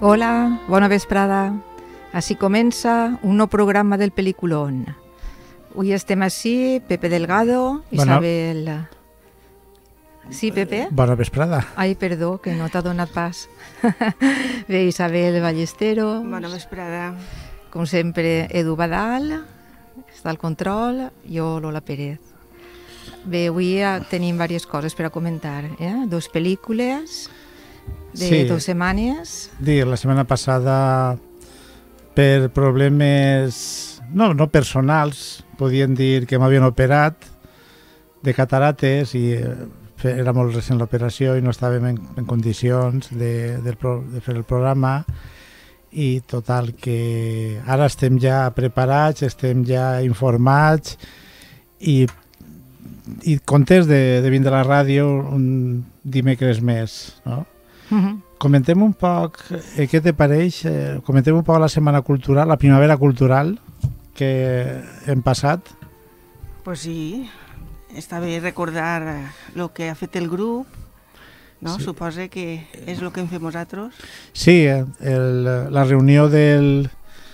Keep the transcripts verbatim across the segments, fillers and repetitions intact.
Hola, bona vesprada. Així comença un nou programa del Peliculón. Avui estem així, Pepe Delgado, Isabel... Bueno. Sí, Pepe? Bona vesprada. Ai, perdó, que no t'ha donat pas. Bé, Isabel Ballestero. Bona vesprada. Com sempre, Edu Badal, està al control, jo, Lola Pérez. Bé, avui tenim diverses coses per a comentar. Eh? Dos pel·lícules de sí. dues setmanes. Sí, la setmana passada, per problemes no, no personals, podien dir que m'havien operat de catarates i era molt recent l'operació i no estàvem en, en condicions de, de, de fer el programa, i total que ara estem ja preparats, estem ja informats i, i contents de, de vindre a la ràdio un dimecres més, no? Uh-huh. Comentem un poc, eh, què te pareix? Eh, comentem un poc la setmana cultural, la primavera cultural que hem passat. Pues sí, està bé recordar el que ha fet el grup, no? Sí. Suposa que és el que hem fet nosaltres. Sí, el, la reunió del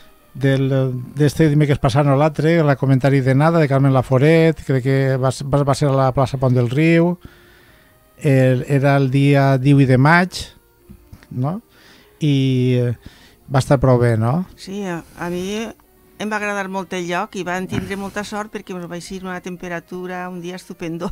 d'este dimecres passat o l'altre, el comentari de nada de Carmen Laforet, crec que va, va ser a la plaça Pont del Riu. El, era el dia divuit de maig, no? I va estar prou bé, no? Sí, a, a mi em va agradar molt el lloc i van tindre molta sort perquè ens va ser una temperatura, un dia estupendo.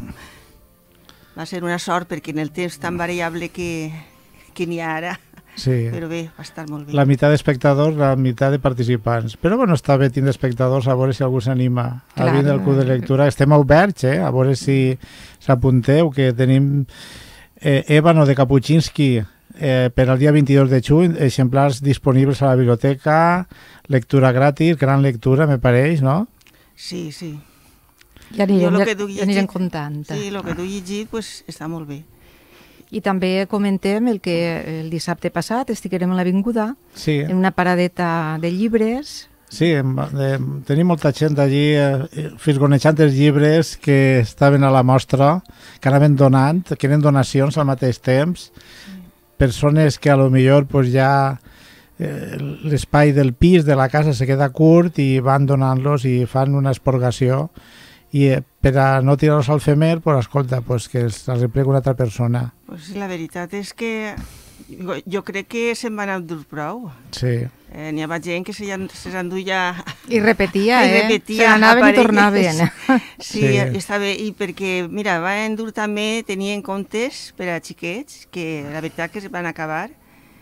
Va ser una sort perquè en el temps tan variable que, que n'hi ha ara, sí. Però bé, va estar molt bé. La meitat d'espectadors, la meitat de participants. Però bueno, està bé tindre espectadors, a veure si algú s'anima a vindre al club de lectura. Estem oberts, eh? A veure si s'apunteu, que tenim eh, Ébano de Kapuscinski eh, per al dia vint-i-dos de juny, exemplars disponibles a la biblioteca, lectura gratis, gran lectura, me pareix, no? Sí, sí. Ja anirem, ja, ja anirem comptant. Sí, el que tu he llegit pues, està molt bé. I també comentem el que el dissabte passat estiguem a l'Avinguda, sí. En una paradeta de llibres. Sí, de, tenim molta gent allí eh, fisgonejant els llibres que estaven a la mostra, que anaven donant, que eren donacions al mateix temps, sí. Persones que a lo millor pues, ja eh, l'espai del pis, de la casa, se queda curt i van donant-los i fan una esporgació. I eh, per a no tirar-los al femer, pues, escolta, pues, que els replega una altra persona. Pues la veritat és que jo, jo crec que se'n van endur prou. Sí. Eh, N'hi havia gent que se, se s'enduia... I repetia, I eh? repetia, se n'anaven i tornaven. Sí, sí, està bé. I perquè, mira, va endur també, tenien comptes per a xiquets, que la veritat que es van acabar,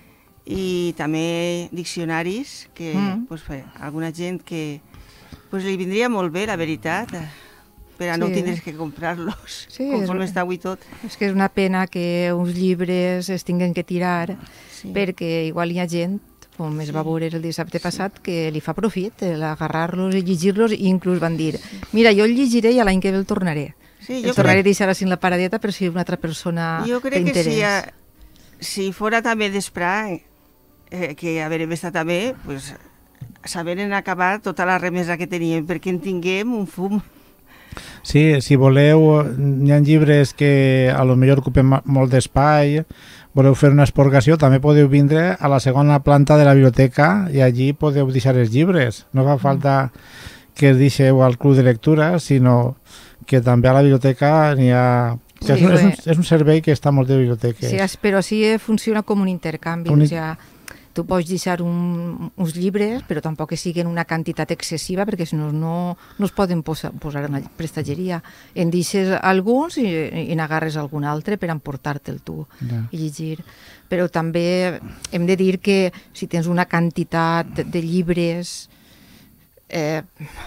i també diccionaris, que mm. pues, bé, alguna gent que pues, li vindria molt bé, la veritat, per a sí. No tindres que comprar-los, sí, conforme és, està avui tot. És que és una pena que uns llibres es tinguin que tirar, sí. Perquè igual hi ha gent, com es va veure el dissabte passat, sí. Que li fa profit agarrar-los i llegir-los, i inclús van dir, mira, jo el llegiré i l'any que ve el tornaré. Sí, el tornaré crec... a deixar així en la paradeta per si una altra persona jo crec que si, a, si fora també d'esperar, eh, que haver estat també, pues, saberen acabar tota la remesa que teníem, perquè en tinguem un fum. Sí, si voleu, hi ha llibres que a lo millor ocupen molt d'espai, voleu fer una esporgació, també podeu vindre a la segona planta de la biblioteca i allí podeu deixar els llibres. No fa falta que es deixeu al club de lectura, sinó que també a la biblioteca n'hi ha... Sí, és, un, és, un, és un servei que està a moltes biblioteques. Sí, però sí funciona com un intercanvi, un... o sigui, tu pots deixar un, uns llibres, però tampoc que siguin una quantitat excessiva, perquè si no, no, no es poden posar, posar en la prestatgeria. En deixes alguns i, i n'agarres algun altre per emportar-te'l tu yeah. I llegir. Però també hem de dir que si tens una quantitat de llibres, eh,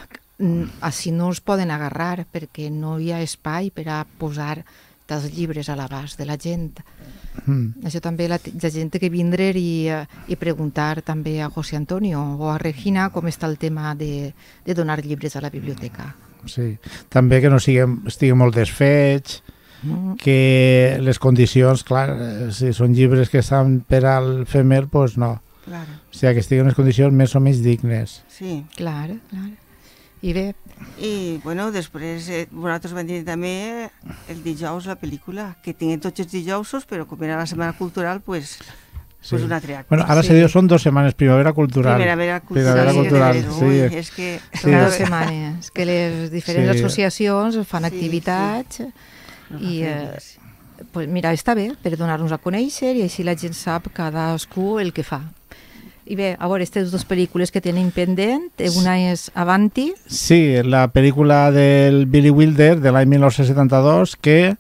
així no els poden agarrar, perquè no hi ha espai per a posar dels llibres a l'abast de la gent. Mm. Això també la, la gent que vindre i, i preguntar també a José Antonio o a Regina com està el tema de, de donar llibres a la biblioteca. Sí, també que no siguem, estiguem molt desfets, mm. Que les condicions, clar, si són llibres que estan per al femer, doncs no. Claro. O sigui, que estiguen en les condicions més o menys dignes. Sí. Clar, clar. I bé... I, bueno, després eh, nosaltres vam dir també el dijous la pel·lícula, que tinguem tots els dijousos, però com era la Setmana Cultural, pues, Sí. Pues un altre acte. Bueno, ara sí. se diu són dues setmanes, Primavera Cultural. Primavera Cultural. Primavera sí, cultural sí. Ui, és que... Són sí. dues setmanes, que les diferents sí. associacions fan sí, activitats sí. i... Eh, pues mira, està bé per donar-nos a conèixer i així la gent sap cadascú el que fa. I bé, a veure, aquestes dues pel·lícules que tenen pendent, una és Avanti. Sí, la pel·lícula del Billy Wilder de l'any mil nou-cents setanta-dos que...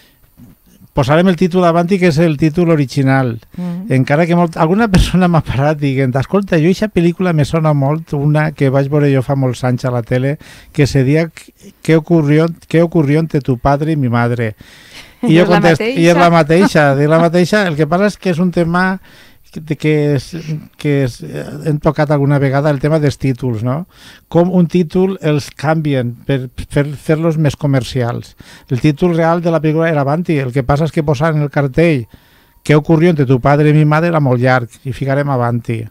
Posarem el títol Avanti, que és el títol original. Mm. Encara que molt, alguna persona m'ha parat dient, escolta, jo aquesta pel·lícula me sona molt, una que vaig veure jo fa molts anys a la tele, que se deia ¿Qué ocurrió, qué ocurrió entre tu padre y mi madre? I jo contest, i és la mateixa, és la mateixa. El que passa és que és un tema que, que, és, que és, hem tocat alguna vegada el tema dels títols, no? Com un títol els canvien per fer-los més comercials. El títol real de la pel·lícula era Avanti, el que passa és que posar en el cartell ¿Qué ocurrió entre tu padre y mi madre? Era molt llarg i ficarem Avanti.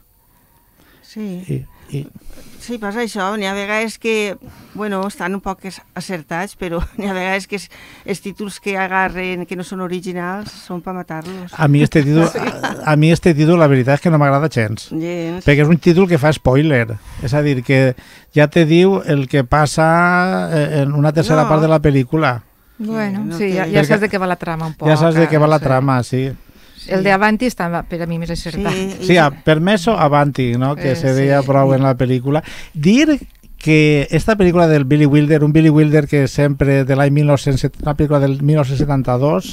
Sí. I, i... Sí, passa això, n'hi ha vegades que, bueno, estan un poc acertats, però n'hi ha vegades que els títols que agarren, que no són originals, són per matar-los. A mi este títol, a, a mi este títol la veritat és que no m'agrada gens, gens, perquè és un títol que fa spoiler, és a dir, que ja te diu el que passa en una tercera no. part de la pel·lícula. Bueno, no sí, ja, ja saps de què va la trama un poc. Ja saps de què va la trama, sí. Sí. El de Avanti està per a mi més acertat. Sí, sí a, permeso Avanti, no? que eh, se deia sí. prou en la pel·lícula. Dir que esta pel·lícula del Billy Wilder, un Billy Wilder que sempre de l'any mil nou-cents setanta, una pel·lícula del mil nou-cents setanta-dos,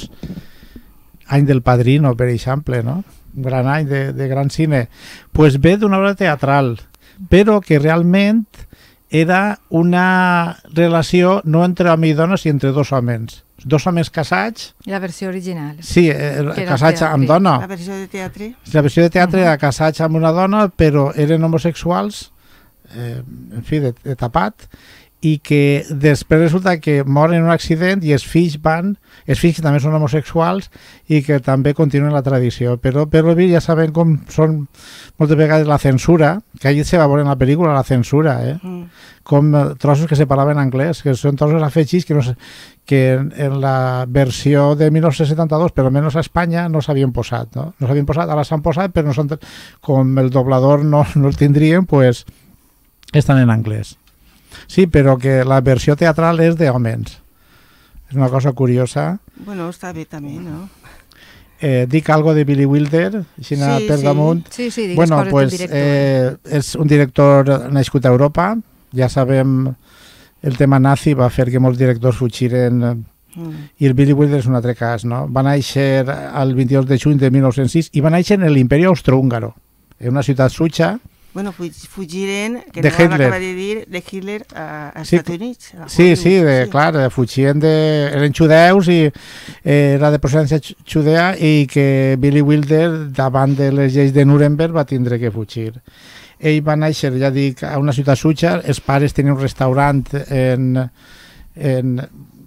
any del Padrino, per exemple, no? Un gran any de, de gran cine, pues ve d'una obra teatral, però que realment era una relació no entre home i dona, sinó entre dos homes. Dos homes casats. I la versió original. Sí, eh, casats amb dona. La versió de teatre. La versió de teatre uh -huh. era casats amb una dona, però eren homosexuals, eh, en fi, de, de tapat, i que després resulta que moren en un accident i els fills van, els fills que també són homosexuals i que també continuen la tradició. Però per l'obvi ja sabem com són moltes vegades la censura, que allí se va veure en la pel·lícula la censura, eh? Mm. Com trossos que se parlaven en anglès, que són trossos afegits que, no sé, que en, en la versió de mil nou-cents setanta-dos, per almenys a Espanya, no s'havien posat, no? No s'havien posat, ara s'han posat, però no són, com el doblador no, no el tindrien, pues estan en anglès. Sí, però que la versió teatral és d'homes. És una cosa curiosa. Bueno, està bé també, no? Eh, dic algo de Billy Wilder, així sí, per sí. damunt. Sí, sí, digues bueno, coses pues, d'un director. Eh, és un director nascut a Europa, ja sabem el tema nazi va fer que molts directors fugiren mm. i el Billy Wilder és un altre cas, no? Va néixer el vint-i-dos de juny de mil nou-cents sis i va néixer en l'Imperi Austrohúngaro, en una ciutat suïssa. Bueno, fugiren, que de no l'acaba de dir, de Hitler a, a sí, Estats Units. A sí, sí, de, sí, clar, fugien de... eren judeus i eh, era de procedència judea i que Billy Wilder, davant de les lleis de Nuremberg, va tindre que fugir. Ell va néixer, ja dic, a una ciutat suïssa, els pares tenien un restaurant en... en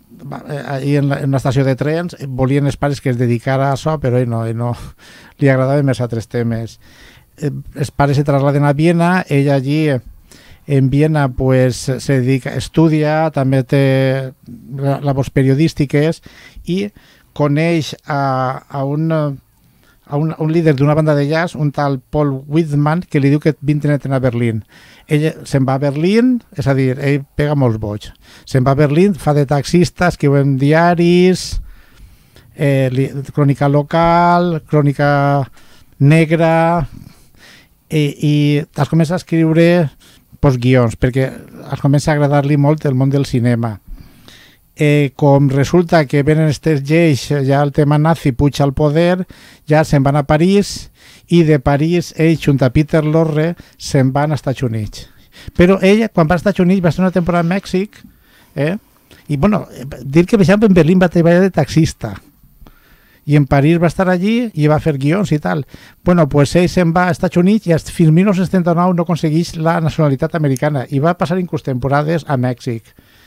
ahí en, la, en una estació de trens, volien els pares que es dedicara a això, però ell no, ell no li agradaven més altres temes. Els pares se trasladen a Viena, ell allí en Viena pues, se dedica, estudia, també té labors periodístiques i coneix a, a, un, a, un, a un líder d'una banda de jazz, un tal Paul Whitman, que li diu que vindrien a Berlín. Ell se'n va a Berlín, és a dir, ell pega molts boig. Se'n va a Berlín, fa de taxista, escriu en diaris, eh, li, crònica local, crònica negra... I, i es comença a escriure pues, guions, perquè es comença a agradar-li molt el món del cinema. Eh, com resulta que venen aquestes lleis, ja el tema nazi puja al poder, ja se'n van a París, i de París ell, junt a Peter Lorre, se'n van als Estats Units. Però ell, quan va als Estats Units, va estar una temporada a Mèxic, eh? i bueno, dir que, per exemple, en Berlín va treballar de taxista, i en París va estar allí i va fer guions i tal. Bueno, pues ell se'n va als Estats Units i fins mil nou-cents setanta-nou no aconsegueix la nacionalitat americana i va passar inclús temporades a Mèxic.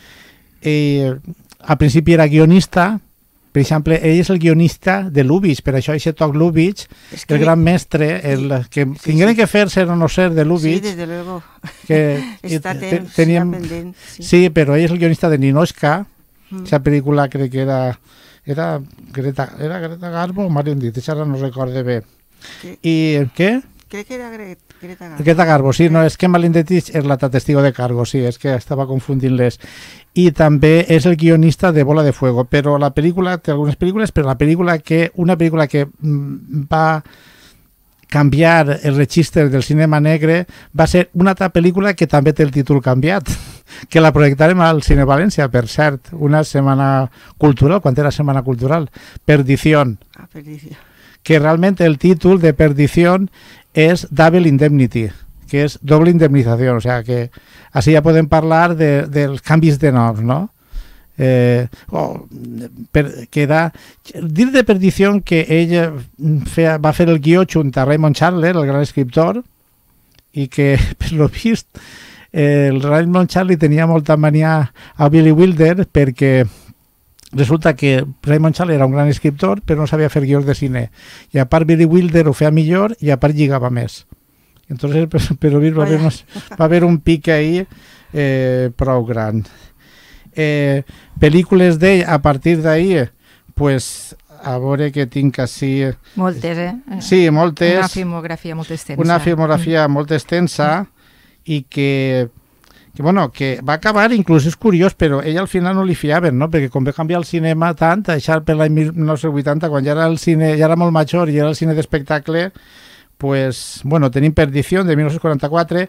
I, al principi era guionista, per exemple, ell és el guionista de Lubitsch, per això aquest toc Lubitsch, es que... el gran mestre, el que sí, tingueren sí. que fer ser o no ser de Lubitsch. Sí, desde luego. Que Està te, temps, teníem... pendent. Sí. sí, però ell és el guionista de Ninochka, aquesta mm. pel·lícula crec que era... Era Greta, era Greta Garbo o Marion Dit, ara no recorde bé. I què? Crec que era Greta Garbo. Greta Garbo, sí, no, és que Marlene Dietrich és la testigo de cargo, sí, és que estava confundint-les. I també és el guionista de Bola de Fuego, però la pel·lícula, té algunes pel·lícules, però la pel·lícula que, una pel·lícula que va canviar el registre del cinema negre va ser una altra pel·lícula que també té el títol canviat, que la projectarem al Cine València, per cert, una setmana cultural, quan era setmana cultural, Perdición. Ah, Perdición. Que realment el títol de Perdición és Double Indemnity, que és doble indemnització, o sea que així ja podem parlar de, dels canvis de noms, no? Eh, oh, per, que era, dir de Perdición que ell feia, va fer el guió junt a Raymond Chandler, el gran escriptor, i que, per lo vist, eh, el Raymond Chandler tenia molta mania a Billy Wilder perquè resulta que Raymond Chandler era un gran escriptor però no sabia fer guions de cine, i a part Billy Wilder ho feia millor i a part lligava més. Entonces, però va haver, unos, va haver un pic ahí eh, prou gran. Eh, pel·lícules d'ell a partir d'ahir, pues a veure que tinc així... Moltes, eh? Sí, moltes. Una filmografia molt extensa. Una filmografia molt extensa i que, que, bueno, que va acabar, inclús és curiós, però ell al final no li fiaven, no? Perquè com va canviar el cinema tant, deixar per l'any mil nou-cents vuitanta, quan ja era el cine, ja era molt major i era el cine d'espectacle, pues, bueno, tenim Perdición de mil nou-cents quaranta-quatre,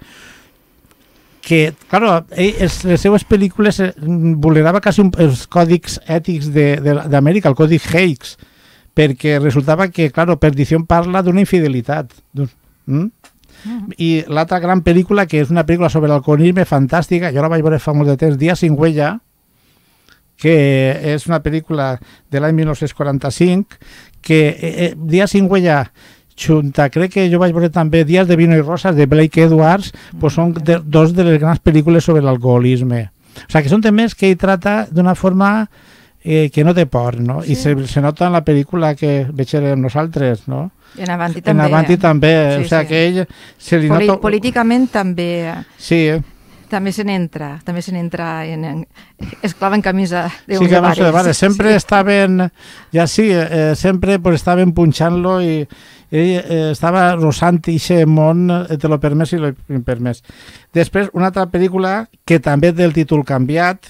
que, claro, ell, les seues pel·lícules vulnerava quasi un, els còdics ètics d'Amèrica, el còdic Hays, perquè resultava que, claro, Perdición parla d'una infidelitat. Mm? Mm. I l'altra gran pel·lícula, que és una pel·lícula sobre l'alcoholisme fantàstica, jo la vaig veure fa molt de temps, Días sin huella, que és una pel·lícula de l'any mil nou-cents quaranta-cinc, que eh, Días sin huella... Junta, crec que jo vaig veure també Días de vino y rosas de Blake Edwards, pues són de, dos de les grans pel·lícules sobre l'alcoholisme. O sea, que són temes que ell trata d'una forma eh, que no té por, no? Sí. I se, se nota en la pel·lícula que veiem nosaltres, no? I en Avanti també. En Avanti també, sí, o sea, sí. que ell se li Poli nota... Políticament també... Sí, també se n'entra, també se n'entra en, en esclava en camisa de sí, uns que bares. De bares. Sempre sí. Estaven, ja sí, eh, sempre pues, estaven punxant-lo i ell eh, estava rosant ixe món, eh, te lo permès i lo impermès. Després, una altra pel·lícula que també té el títol canviat,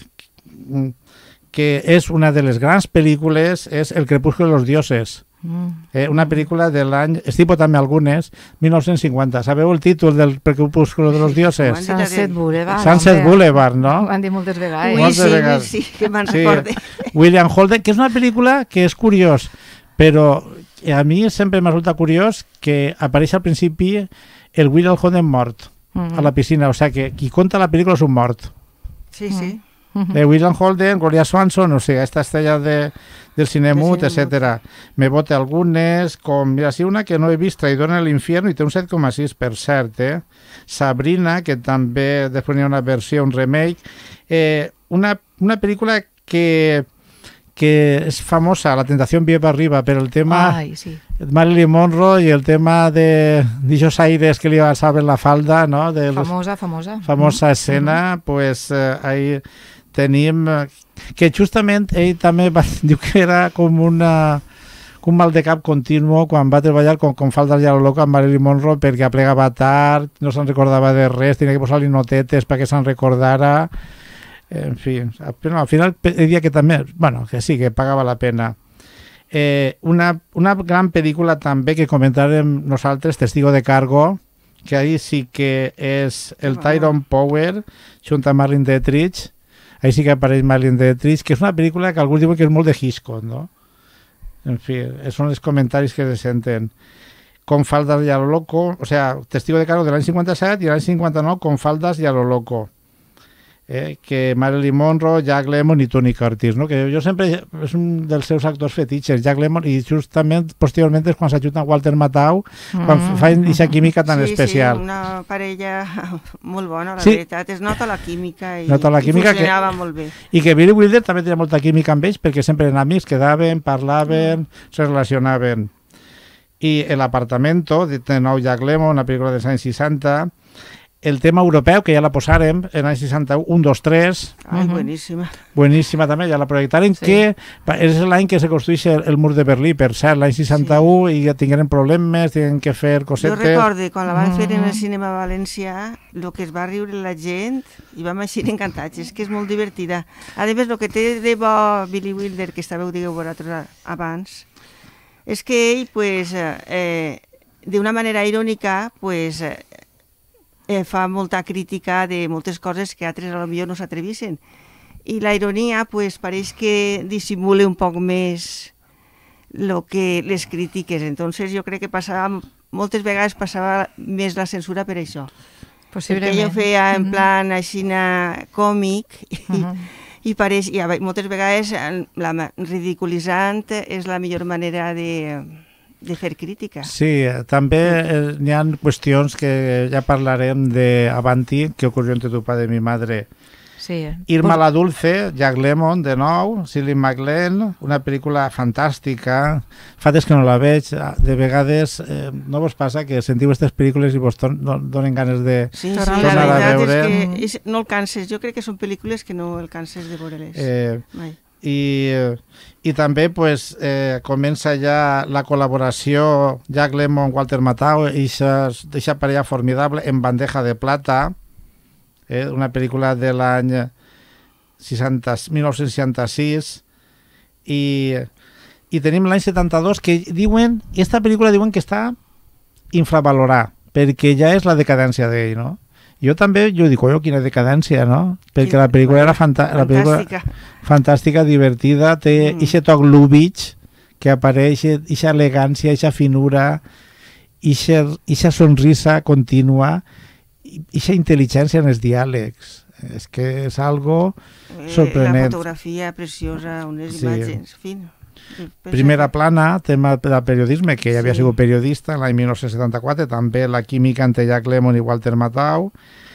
que és una de les grans pel·lícules, és El crepúsculo de los dioses. Eh, una pel·lícula de l'any, estipo també algunes, mil nou-cents cinquanta. Sabeu el títol del Crepúsculo de los dioses? Sunset Boulevard. Sunset Boulevard, no? Ho han dit moltes vegades. Ui, moltes sí, vegades. sí, que me'n Sí. recorde. William Holden, que és una pel·lícula que és curiós, però a mi sempre m'ha resultat curiós que apareix al principi el William Holden mort Mm. a la piscina, o sigui que qui conta la pel·lícula és un mort. Sí, sí. De William Holden, Gloria Swanson, o sigui, esta estrella de, del cine mut, etcètera. Me bote algunes, com, mira, sí, una que no he vist, Traidor en l'infierno, i té un set coma sis, per cert, eh? Sabrina, que també després hi ha una versió, un remake. Eh, una, una pel·lícula que, que és famosa, La tentació viva arriba, per el tema Ai, sí. Marilyn Monroe i el tema de d'ixos aires que li alçaven la falda, no? De los, Famosa, famosa. famosa Mm. escena, pues eh, ahí tenim que justament ell també va, diu que era com una un mal de cap continu quan va treballar com, com falda ja lo loco amb Marilyn Monroe perquè aplegava tard, no se'n recordava de res, tenia que posar-li notetes perquè se'n recordara, en fi, però al final ell dia que també, bueno, que sí, que pagava la pena. Eh, una, una gran pel·lícula també que comentàrem nosaltres, Testigo de Cargo, que ahí sí que és el Tyrone Power junt amb Marlene Dietrich. Ahí sí que apareix Marlene Dietrich, que és una pel·lícula que alguns diuen que és molt de Hitchcock, no? En fi, són els comentaris que se senten. Con faldas y a lo loco, o sea, Testigo de Cargo de l'any cinquanta-set i l'any cinquanta-nou Con faldas y a lo loco. Eh, que Marilyn Monroe, Jack Lemmon i Tony Curtis, no? Que jo sempre és un dels seus actors fetitxes, Jack Lemmon, i justament posteriorment és quan s'ajunta Walter Matthau, mm. quan fan aquesta química tan sí, especial. Sí, una parella molt bona, la sí. veritat. Es nota la química i, nota la química i funcionava que, molt bé. I que Billy Wilder també tenia molta química amb ells perquè sempre eren amics, quedaven, parlaven, mm. se relacionaven. I El apartamento, de nou Jack Lemmon, una pel·lícula dels anys seixanta, el tema europeu, que ja la posàrem en l'any seixanta-u, un, dos, tres. Ai, boníssima. Boníssima també, ja la projectaren, Sí. que és l'any que se construeix el, el mur de Berlí, per cert, l'any seixanta-u, sí. I ja tingueren problemes, tingueren que fer cosetes. Jo recordo, quan la van fer en el cinema Valencià, el que es va riure la gent, i vam així encantats, és que és molt divertida. A més, el que té de bo Billy Wilder, que estàveu, digueu vosaltres abans, és que ell, pues, eh, d'una manera irònica, pues, Eh, fa molta crítica de moltes coses que altres a lo millor no s'atrevissin. I la ironia, pues, pareix que dissimula un poc més lo que les crítiques. Entonces, jo crec que passava, moltes vegades passava més la censura per això. Perquè ell ho feia en plan així còmic i, uh -huh. i pareix, i moltes vegades la ridiculitzant és la millor manera de... de fer crítica. Sí, també eh, n'hi ha qüestions que ja parlarem de Avanti, que ocurrió entre tu padre y mi madre. Sí. Irma pues... la Dulce, Jack Lemmon, de nou, Shirley MacLaine, una pel·lícula fantàstica. Fa des que no la veig, de vegades eh, no vos passa que sentiu aquestes pel·lícules i vos don, donen ganes de sí, sí, tornar la a veritat veure. És que no el canses. Jo crec que són pel·lícules que no el canses de veure-les. Eh, Mai. I, i també pues, eh, comença ja la col·laboració Jack Lemmon, Walter Matthau, i aquesta parella formidable en Bandeja de Plata, eh, una pel·lícula de l'any mil nou-cents seixanta-sis, i, i tenim l'any setanta-dos que diuen, aquesta pel·lícula diuen que està infravalorada, perquè ja és la decadència d'ell, no? Jo també, jo dic, oi, quina decadència, no? Perquè la pel·lícula era fanta la pel·lícula fantàstica, divertida, té aquest mm. toc Lubitsch que apareix, aquesta elegància, aquesta finura, aquesta sonrisa contínua, aquesta intel·ligència en els diàlegs. És que és algo sorprenent. La fotografia preciosa, unes sí. imatges, en fi. Primera plana, tema de periodisme, que ja havia sí. sigut periodista l'any mil nou-cents setanta-quatre, també la química entre Jack Lemmon i Walter Matthau,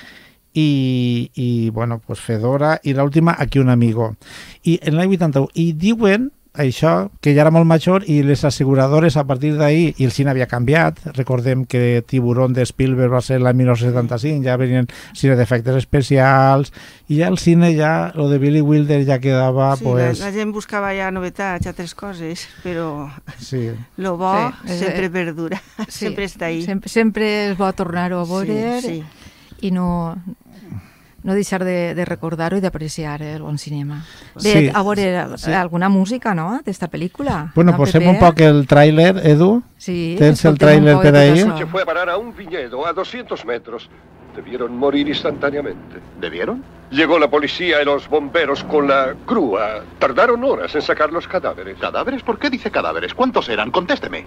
i, i bueno, pues Fedora, i l'última, Aquí un amigo. I en l'any vuitanta-u, i diuen això, que ja era molt major, i les asseguradores a partir d'ahir, i el cine havia canviat, recordem que Tiburón de Spielberg va ser l'any mil nou-cents setanta-cinc, ja venien cine d'efectes especials, i ja el cine, ja, lo de Billy Wilder ja quedava... Sí, pues... la, la gent buscava ja novetats, altres coses, però sí. lo bo sí, sempre eh, perdura, sí, sempre està ahí. Sempre, sempre és bo tornar-ho a veure sí, sí. i no... no deixar de, de recordar-ho i d'apreciar el bon cinema. Bé, sí, a veure, sí. alguna música, no?, d'esta pel·lícula. Bueno, posem un poc el tràiler, Edu. Sí. Tens el tràiler per ahí. El coche fue a parar a un viñedo a doscientos metros. Debieron morir instantáneamente. ¿Debieron? Llegó la policía y los bomberos con la grúa. Tardaron horas en sacar los cadáveres. ¿Cadáveres? ¿Por qué dice cadáveres? ¿Cuántos eran? Contésteme.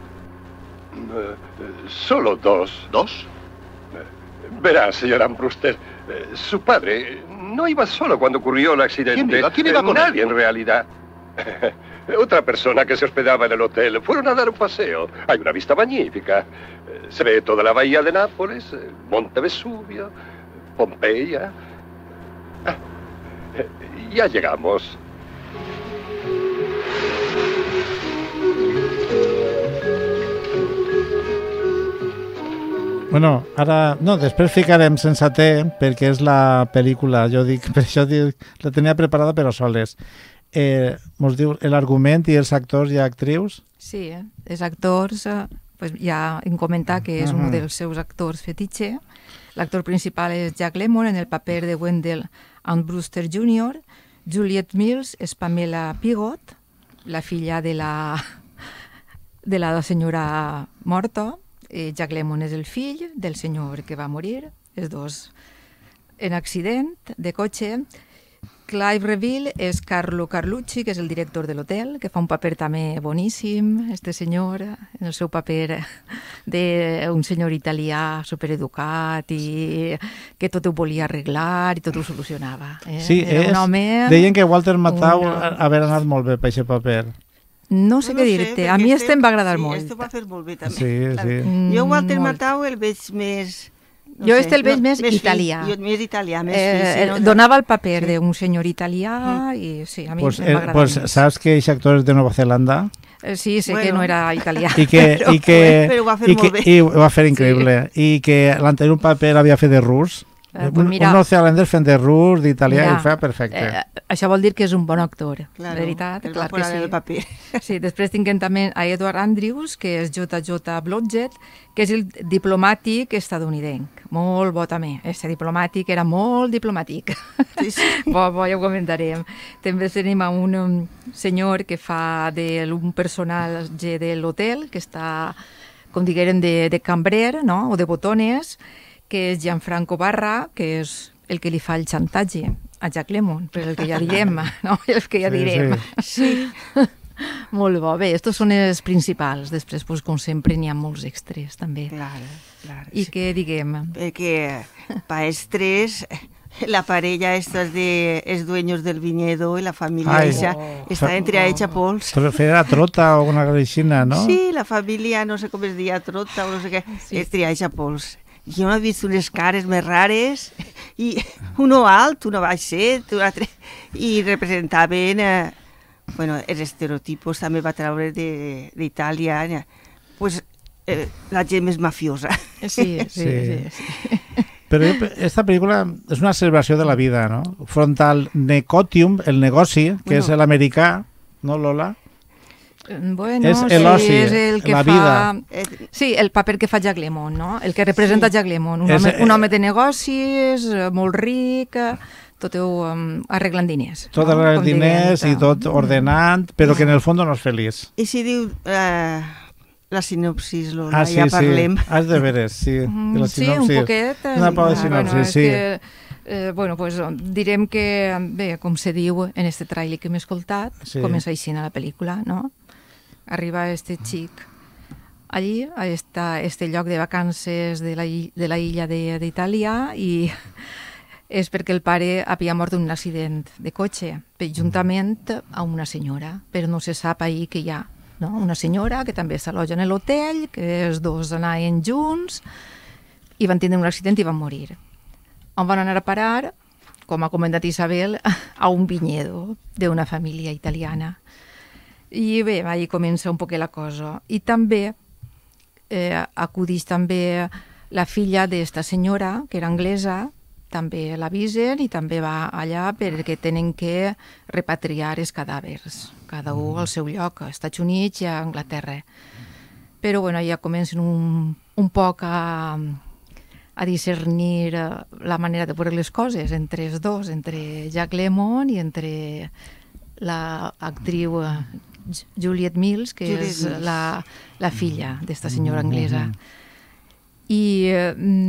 Uh, solo dos. ¿Dos? Verá, señor Ambruster, eh, su padre no iba solo cuando ocurrió el accidente. ¿Quién iba? ¿Quién iba con Nadie él? en realidad. Otra persona que se hospedaba en el hotel. Fueron a dar un paseo. Hay una vista magnífica. Eh, se ve toda la bahía de Nápoles, el Monte Vesubio, Pompeya. Ah, eh, ya llegamos. Bueno, ara... No, després ficarem sense té, perquè és la pel·lícula, jo dic, per això dic, la tenia preparada però soles. Eh, mos diu l'argument i els actors i actrius? Sí, eh? els actors, eh, pues ja hem comentat que és uh -huh. un dels seus actors fetitxe. L'actor principal és Jack Lemmon en el paper de Wendell Ambruster júnior Juliette Mills és Pamela Pigot, la filla de la, de la senyora morta. Jack Lemmon és el fill del senyor que va morir, els dos en accident de cotxe. Clive Reveal és Carlo Carlucci, que és el director de l'hotel, que fa un paper també boníssim, este senyor, en el seu paper d'un senyor italià supereducat i que tot ho volia arreglar i tot ho solucionava. Eh? Sí, és, un home, deien que Walter Matthau una... haver anat molt bé per aquest paper. No sé no què dir-te, a mi este em va agradar sí, molt. Este va fer molt bé també. Sí, sí. Jo Walter Matthau el veig més... No jo sé, este el veig no, més, més italià. Fi, més italià, més eh, fi, sí, no, donava el paper sí. d'un senyor italià mm. i sí, a mi pues, em va agradar pues, més. Saps que aquest actor és de Nova Zelanda? Sí, sé bueno. que no era italià. I que, però, i que, però ho va fer i molt que, bé. I ho va fer increïble. Sí. I que l'anterior paper havia fet de rus. Eh, pues mira, un neozelandès fent de rus, d'italià, i ho feia perfecte. Eh, això vol dir que és un bon actor, claro, de veritat. El clar que sí. El paper. Sí, després tinguem també a Edward Andrews, que és J J Blodgett, que és el diplomàtic estadounidenc. Molt bo també. Este diplomàtic era molt diplomàtic. Sí, sí. bo, bo, ja ho comentarem. També tenim a un um, senyor que fa d'un personatge de l'hotel, que està, com diguem, de, de cambrer, no?, o de botones, que és Gianfranco Barra, que és el que li fa el xantatge a Jack Lemmon, per el que ja direm, no? El que ja direm. Sí, sí. Molt bo. Bé, estos són els principals. Després, pues, com sempre, n'hi ha molts extras, també. Claro, claro. I sí. Què diguem? Perquè pa estres, la parella estos de els dueños del viñedo i la família Ai, esa oh, està entre oh, hecha pols. Era Trota o una galixina, no? Sí, la família, no sé com es deia, Trota o no sé què, sí. És triar hecha pols. Jo no he vist unes cares més rares, i uno alt, uno baixet, un altre, i representaven, eh, bueno, els estereotipos també va treure d'Itàlia, eh, pues, eh, la gent més mafiosa. Sí, sí, sí. sí, sí. Però esta pel·lícula és una celebració de la vida, no? Frontal negotium, el negoci, que bueno. És l'americà, no, Lola? Bueno, és sí, l'oci, és el que la fa... vida. Sí, el paper que fa Jack Lemmon, no? El que representa sí. Jack Lemmon. Un, és, home, un home de negocis, molt ric, tot um, arreglant diners. Tot no? Arreglant diners i tot ordenant, però que en el fons no és feliç. I si diu uh, la sinopsis, Lola, ah, sí, ja parlem. Sí, has de veres, sí. De la sí, un poquet. Una pau de sinopsis, bueno, sí. Que, eh, bueno, pues, direm que, bé, com se diu en este tràiler que hem escoltat, sí. Comença així a la pel·lícula, no? Arriba este xic allí, a esta, este lloc de vacances de la, de la illa d'Itàlia, i és perquè el pare havia mort en un accident de cotxe, juntament a una senyora, però no se sap ahir que hi ha, no? Una senyora que també s'aloja en l'hotel, que els dos anaven junts, i van tindre un accident i van morir. On van anar a parar, com ha comentat Isabel, a un viñedo d'una família italiana. I bé, ahí comença un poc la cosa. I també eh, acudeix també la filla d'esta senyora, que era anglesa, també l'avisen i també va allà perquè tenen que repatriar els cadàvers, cada un al seu lloc, als Estats Units i a Anglaterra. Però bueno, ja comencen un, un poc a, a discernir la manera de veure les coses entre els dos, entre Jack Lemmon i entre l'actriu Juliette Mills, que Juliette és Mills. La, la filla d'esta senyora anglesa. I eh,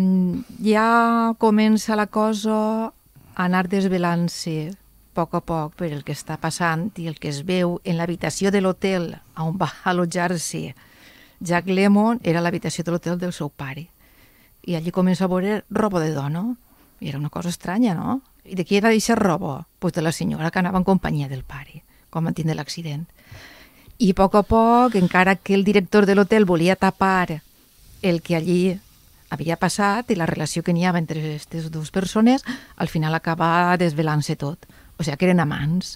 ja comença la cosa a anar desvelant-se a poc a poc per el que està passant i el que es veu en l'habitació de l'hotel on va allotjar-se Jack Lemmon. Era l'habitació de l'hotel del seu pare. I allí comença a veure roba de dona. I era una cosa estranya, no? I de qui era aquesta roba? Pues de la senyora que anava en companyia del pare, quan van tindre l'accident. I a poc a poc, encara que el director de l'hotel volia tapar el que allí havia passat i la relació que n'hi havia entre aquestes dues persones, al final acaba desvelant-se tot. O sigui, que eren amants.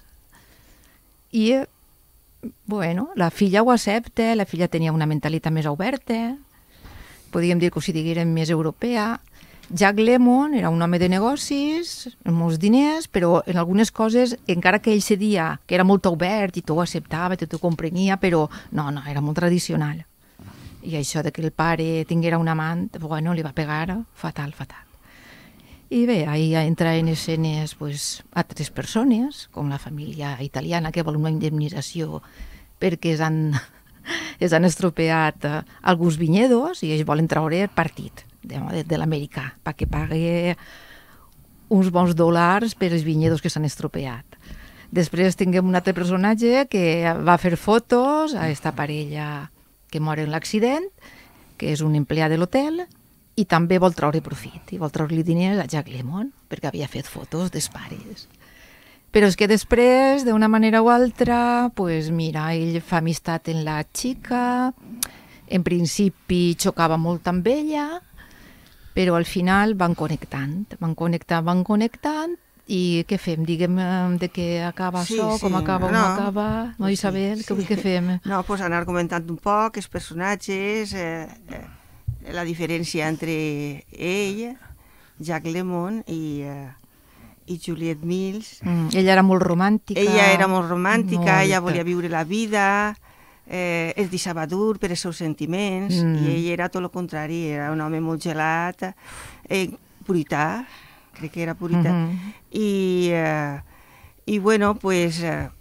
I, bueno, la filla ho accepta, la filla tenia una mentalitat més oberta, podríem dir que ho si diguérem més europea. Jack Lemmon era un home de negocis, amb molts diners, però en algunes coses, encara que ell cedia, que era molt obert i tot ho acceptava, tot ho comprenia, però no, no, era molt tradicional. I això de que el pare tinguera un amant, bueno, li va pegar fatal, fatal. I bé, ahí entra en escenes pues, altres persones, com la família italiana, que vol una indemnització perquè es han, es han estropeat alguns vinyedos i ells volen treure partit de, de, de l'americà, perquè pague uns bons dòlars per els vinyedos que s'han estropeat. Després tinguem un altre personatge que va fer fotos a esta parella que mor en l'accident, que és un empleat de l'hotel, i també vol treure profit, i vol treure-li diners a Jack Lemmon, perquè havia fet fotos dels pares. Però és que després, d'una manera o altra, pues mira, ell fa amistat amb la xica, en principi xocava molt amb ella, però al final van connectant, van connectant, van connectant, I què fem? Diguem de què acaba Sí, això, sí. com acaba o No. no acaba? No, Isabel, què, què fem? No, pues anar comentant un poc els personatges, eh, eh, la diferència entre ell, Jack Lemmon i, eh, i Juliette Mills. Mm, ella era molt romàntica. Ella era molt romàntica, Molt. ella volia viure la vida, eh, es deixava dur per els seus sentiments, Mm. i ell era tot el contrari, era un home molt gelat, eh, purità, crec que era purità, Mhm. i, eh, i bueno, pues, eh,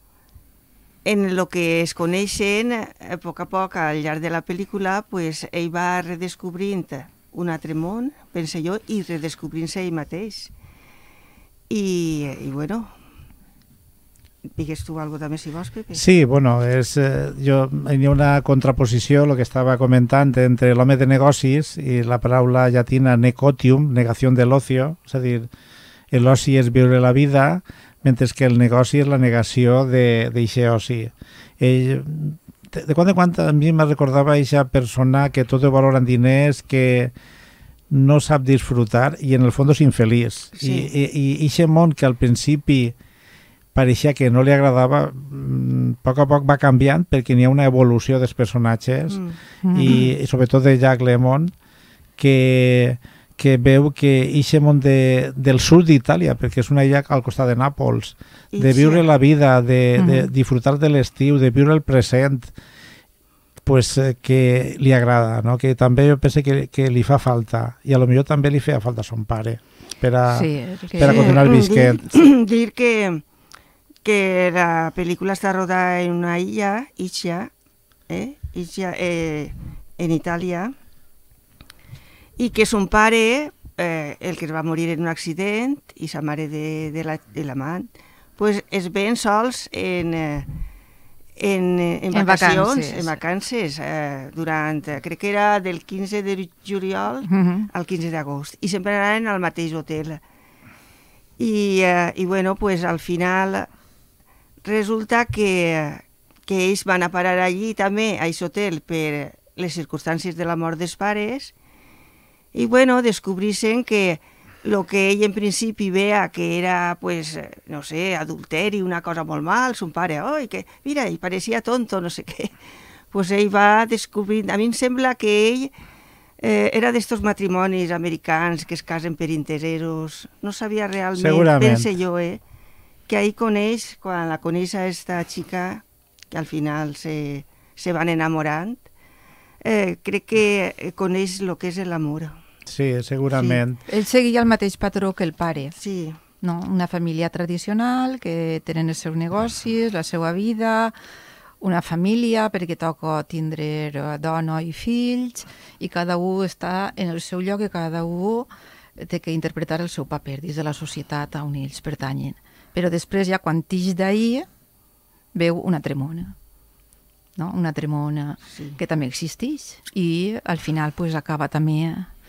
en lo que es coneixen, eh, a poc a poc, al llarg de la pel·lícula, pues, ell va redescobrint un altre món, penso jo, i redescobrint-se ell mateix. I, i bueno, digues tu alguna cosa també, si vols, Pepe? Sí, bueno, és, eh, jo, hi ha una contraposició, el que estava comentant, entre l'home de negocis i la paraula llatina necotium, negació de l'ocio, és a dir, l'oci és viure la vida, mentre que el negoci és la negació d'eixe oci. Ell, de, de quan en quan a mi me recordava eixa persona que tot ho valora en diners, que no sap disfrutar i en el fons és infeliç. Sí. I, i, i eixe món que al principi pareixia que no li agradava, a poc a poc va canviant perquè n'hi ha una evolució dels personatges Mm. i, i sobretot de Jack Lemmon, que, que veu que eixe món de, del sud d'Itàlia, perquè és una illa al costat de Nàpols, de I viure sí. la vida, de, de Mhm. disfrutar de l'estiu, de viure el present, pues, eh, que li agrada, no? Que també jo penso que, que li fa falta, i a lo millor també li feia falta a son pare per a, Sí, que- per a continuar visquent. Dir, dir que, que la pel·lícula està rodada en una illa, Ischia, eh? Ischia, eh, en Itàlia, i que son pare, eh, el que es va morir en un accident, i sa mare de, de la- de l'amant, pues es ven sols en, eh, en, eh, en En vacacions, vacances. en vacances, eh, durant, eh, crec que era del quinze de juliol Mhm. al quinze d'agost, i sempre anaven al mateix hotel. I, eh, i bueno, pues al final resulta que, que ells van a parar allí també, a aquest hotel, per les circumstàncies de la mort dels pares, i bueno, descobrissen que el que ell en principi veia que era, pues, eh, no sé, adulteri, una cosa molt mal, son pare, oi, que, mira, ell pareixia tonto, no sé què, pues ell va descobrir, a mi em sembla que ell eh, era d'estos matrimonis americans que es casen per interessos, no sabia realment, Segurament. pense jo, eh, que ahí coneix, quan la coneix a esta xica, que al final se, se van enamorant, eh, crec que coneix el que és l'amor. Sí, segurament. Ell seguia el mateix patró que el pare. Sí, No? Una família tradicional que tenen els seus negocis, la seva vida, una família perquè toca tindre eh, dona i fills, i cada un està en el seu lloc i cada un té que interpretar el seu paper dins de la societat on ells pertanyen. Però després, ja quan tix d'ahir, veu una tremona. No? Una tremona sí. que també existeix i al final pues, acaba també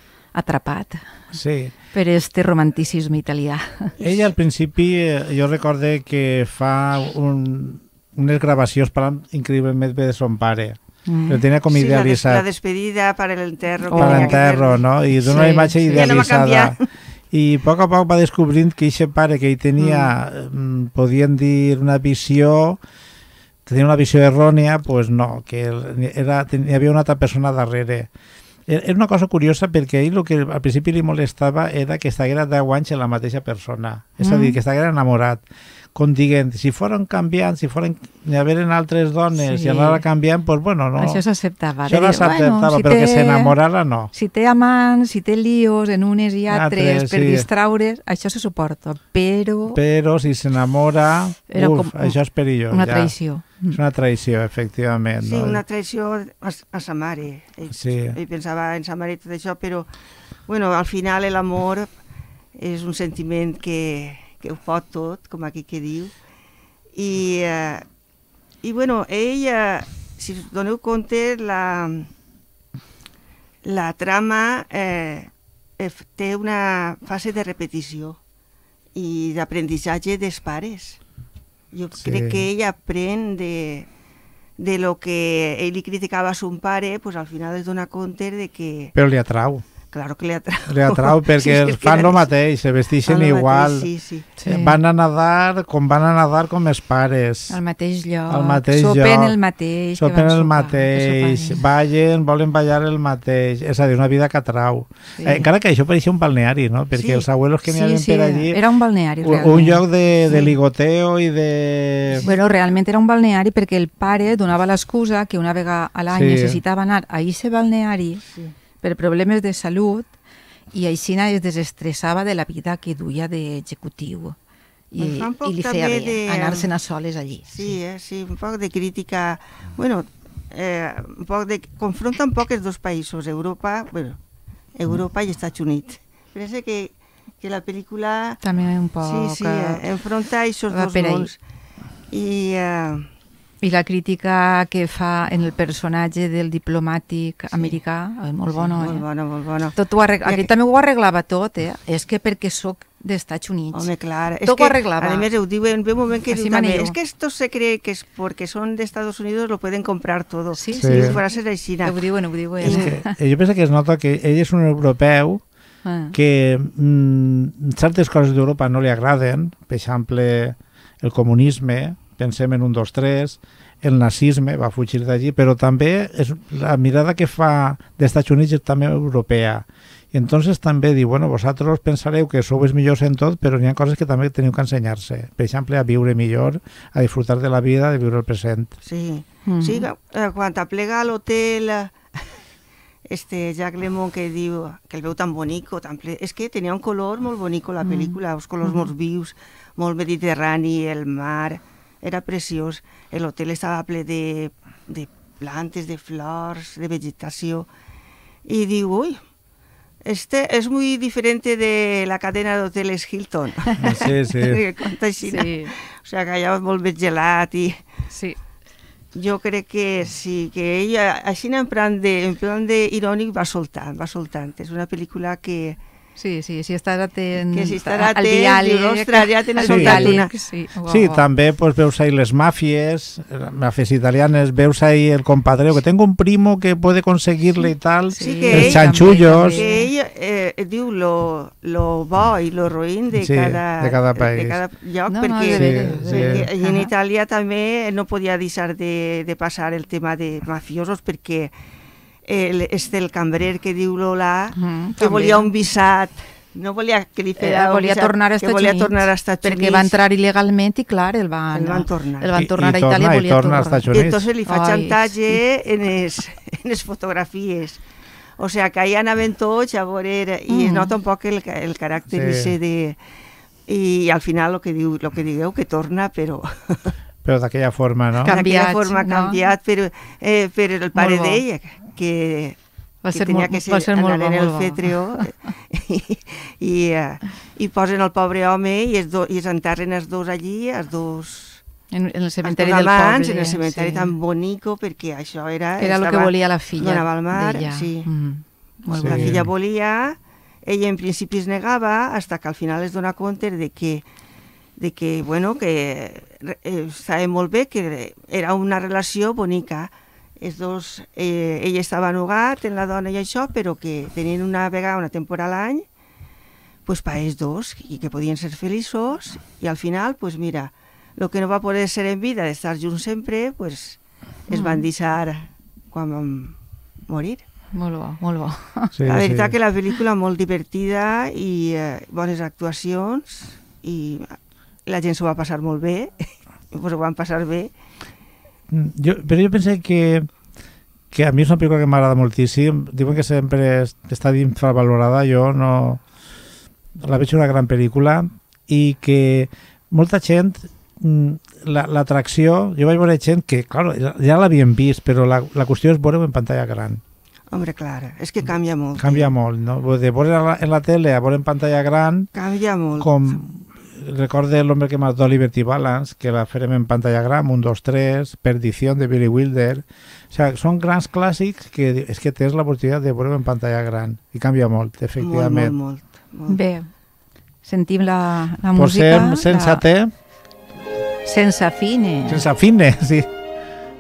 atrapat Sí. per este romanticisme italià. Ella al principi, eh, jo recorde que fa un, unes gravacions parlant increïblement bé de son pare. Mm. El tenia com Sí, la, des, idealitzat. la despedida para el enterro. Oh. que Per tenía que l'enterro, ver. no? I d'una Sí, imatge sí. Ja no va idealitzada. canviar. I a poc a poc va descobrint que aquest pare que ell tenia, mm. podien dir una visió, tenia una visió errònia, pues no, que era, hi havia una altra persona darrere. Era una cosa curiosa perquè ell el que al principi li molestava era que estiguera deu anys en la mateixa persona, és a dir, que estiguera enamorat. Com diguent, si foren canviant, si foren, hi haveren altres dones Sí. i anara canviant, doncs pues bueno, no. Això s'acceptava. Això De dir, s'acceptava, bueno, si però que té- s'enamorara no. Si té amants, si té líos en unes i altres, Altres, per sí. distraure's, això se suporta, però Però si s'enamora, Era uf, com això és perillós. una ja. traïció. És una traïció, efectivament. Sí, no? una traició a, a sa mare. Ell, Sí. ell pensava en sa mare i tot això, però bueno, al final l'amor és un sentiment que, que ho pot tot, com aquí que diu. I, eh, i bueno, ell, eh, si us doneu compte, la, la trama eh, ef- té una fase de repetició i d'aprenentatge dels pares. Jo Sí. crec que ell aprèn de, de lo que ell li criticava a son pare, pues al final es dona compte de que, Però li atrau. claro que li atrau. Li atrau perquè sí, fan el mateix, se vesteixen igual. Mateix, sí, sí. Sí. Van a nadar com van a nadar com els pares. Al mateix lloc. Al mateix sopen lloc. el mateix. Sopen el sopar, mateix. Ballen, volen ballar el mateix. És a dir, una vida que atrau. Sí. Eh, encara que això pareixia un balneari, no? Perquè sí. els abuelos que n'hi havia sí, per sí, allí... era un balneari, realment. Un lloc de, de Sí. ligoteo i de... Bueno, realment era un balneari perquè el pare donava l'excusa que una vegada a l'any Sí. necessitava anar a ese balneari Sí. per problemes de salut i així es desestressava de la vida que duia d'executiu. I, Em fa un poc i li feia també bé de- anar-se'n a soles allí. Sí, eh, sí, un poc de crítica, bueno, eh, un poc de, confronta un poc els dos països, Europa, bueno, Europa i Estats Units. Pensa que, que la pel·lícula... També un poc... Sí, sí, eh, enfronta aquests va dos per ahí. mons. I... Eh, I la crítica que fa en el personatge del diplomàtic Sí. americà, eh, molt sí, bona. molt eh? bona, molt bona. Tot ho arregla... I Aquí aqu- també ho arreglava tot, eh? És que perquè sóc d'Estats Units. Home, clar. És Tot ho que, arreglava. a més, ho diuen, ve un moment que Así diu també, manido. es que esto se cree que es porque son de Estados Unidos lo pueden comprar todo. Sí, sí. Si frases així. Ho diuen, ho diuen. És que, eh, jo penso que es nota que ell és un europeu Ah. que mm, certes coses d'Europa no li agraden, per exemple, el comunisme, pensem en un, dos, tres, el nazisme, va fugir d'allí, però també és, la mirada que fa dels Estats Units és també europea. I entonces també diu, bueno, vosaltres pensareu que sou els millors en tot, però n'hi ha coses que també teniu que ensenyar-se. Per exemple, a viure millor, a disfrutar de la vida, de viure el present. Sí, Mhm. sí, eh, quan t'aplega a l'hotel eh, este Jack Lemmon que diu que el veu tan bonico, tan ple... és que tenia un color molt bonico la pel·lícula, uns colors molt vius, molt mediterrani, el mar, era preciós. L'hotel estava ple de, de plantes, de flors, de vegetació, i diu, ui, este es muy diferente de la cadena de hoteles Hilton. Sí, sí. Que conta així, no? Sí, O sigui, que allà molt més gelat i... sí. Jo crec que sí, que ella, així en plan de, en plan de irònic va soltant, va soltant. És una pel·lícula que, Sí, sí, si estàs atent que si estarà al atent, diàleg, dius, ostres, ja tens Sí. soltat una. diàleg, sí. Uau, Sí, uau. també pues, veus ahí les màfies, màfies italianes, veus ahí el compadreo, que tengo un primo que puede conseguirle y tal, Sí, Sí, que els ell- chanchullos. Que ella eh, diu lo, lo bo i lo roïn de, Sí, cada, de cada país. de cada lloc, No, no, perquè, de veres, Sí, de veres. perquè i en Ahà. Itàlia també no podia deixar de, de passar el tema de mafiosos, perquè el, este, el cambrer que diu Lola, Mhm, que també. volia un visat, no volia que li Eh, fera un volia visat, tornar a que Estats volia Units, tornar a Estats perquè Units. va entrar il·legalment i clar, el van, El van tornar. el van I- tornar i a Itàlia torna- i volia torna als tornar. Estats I Units. entonces li fa Ai, xantatge en les, en les fotografies. O sea, que allà anaven tots a veure, i Mm. es nota un poc el, el caràcter Sí. ese de... I al final el que, diu, lo que digueu, que torna, però Però d'aquella forma, no? Canvi- d'aquella Canviats, forma no? canviat, però, eh, per el pare Molt bo. d'ella, que, Va que ser tenia molt- que va ser, ser molt anar bo, en el molt bo. fétreo i, i, eh, i posen el pobre home i es, do, i es enterren els dos allí, els dos... En, en el els cementeri dos del amants, poble. en el cementeri sí. tan bonico, perquè això era... Era el que estava- volia la filla donava al mar, d'ella. sí. Mm, molt Sí. La bé. filla volia, ella en principi es negava, hasta que al final es dona compte de que, de que bueno, que eh, estava molt bé, que era una relació bonica. Els dos, eh, ell estava enugat en la dona i això, però que tenien una vegada, una temporada a l'any, pues per ells dos, i que podien ser feliços, i al final, pues mira, el que no va poder ser en vida d'estar junts sempre, pues es van deixar quan van morir. Molt bo, molt bo. Sí, La veritat sí. que la pel·lícula molt divertida i eh, bones actuacions i la gent s'ho va passar molt bé, pues ho van passar bé. Mm, Jo, però jo penso que que a mi és una pel·lícula que m'agrada moltíssim. Diuen que sempre es- està infravalorada. Jo no... La veig una gran pel·lícula i que molta gent mm, la- l'atracció... Jo vaig veure gent que, clar, ja, ja l'havien vist, però la, la qüestió és veure-ho en pantalla gran. Hombre, clar, és que canvia molt. Canvia molt, no? De veure en la, en la tele a veure en pantalla gran, Canvia molt. com recorde l'home que mató Liberty Balance, que la farem en pantalla gran, un, dos, tres, Perdición de Billy Wilder. O sea, són grans clàssics que és que tens l'oportunitat de veure en pantalla gran i canvia molt, Molt, efectivament. molt, molt, molt. Bé, sentim la, la música. Posem sense la... te, Sense fine. sense fine, sí.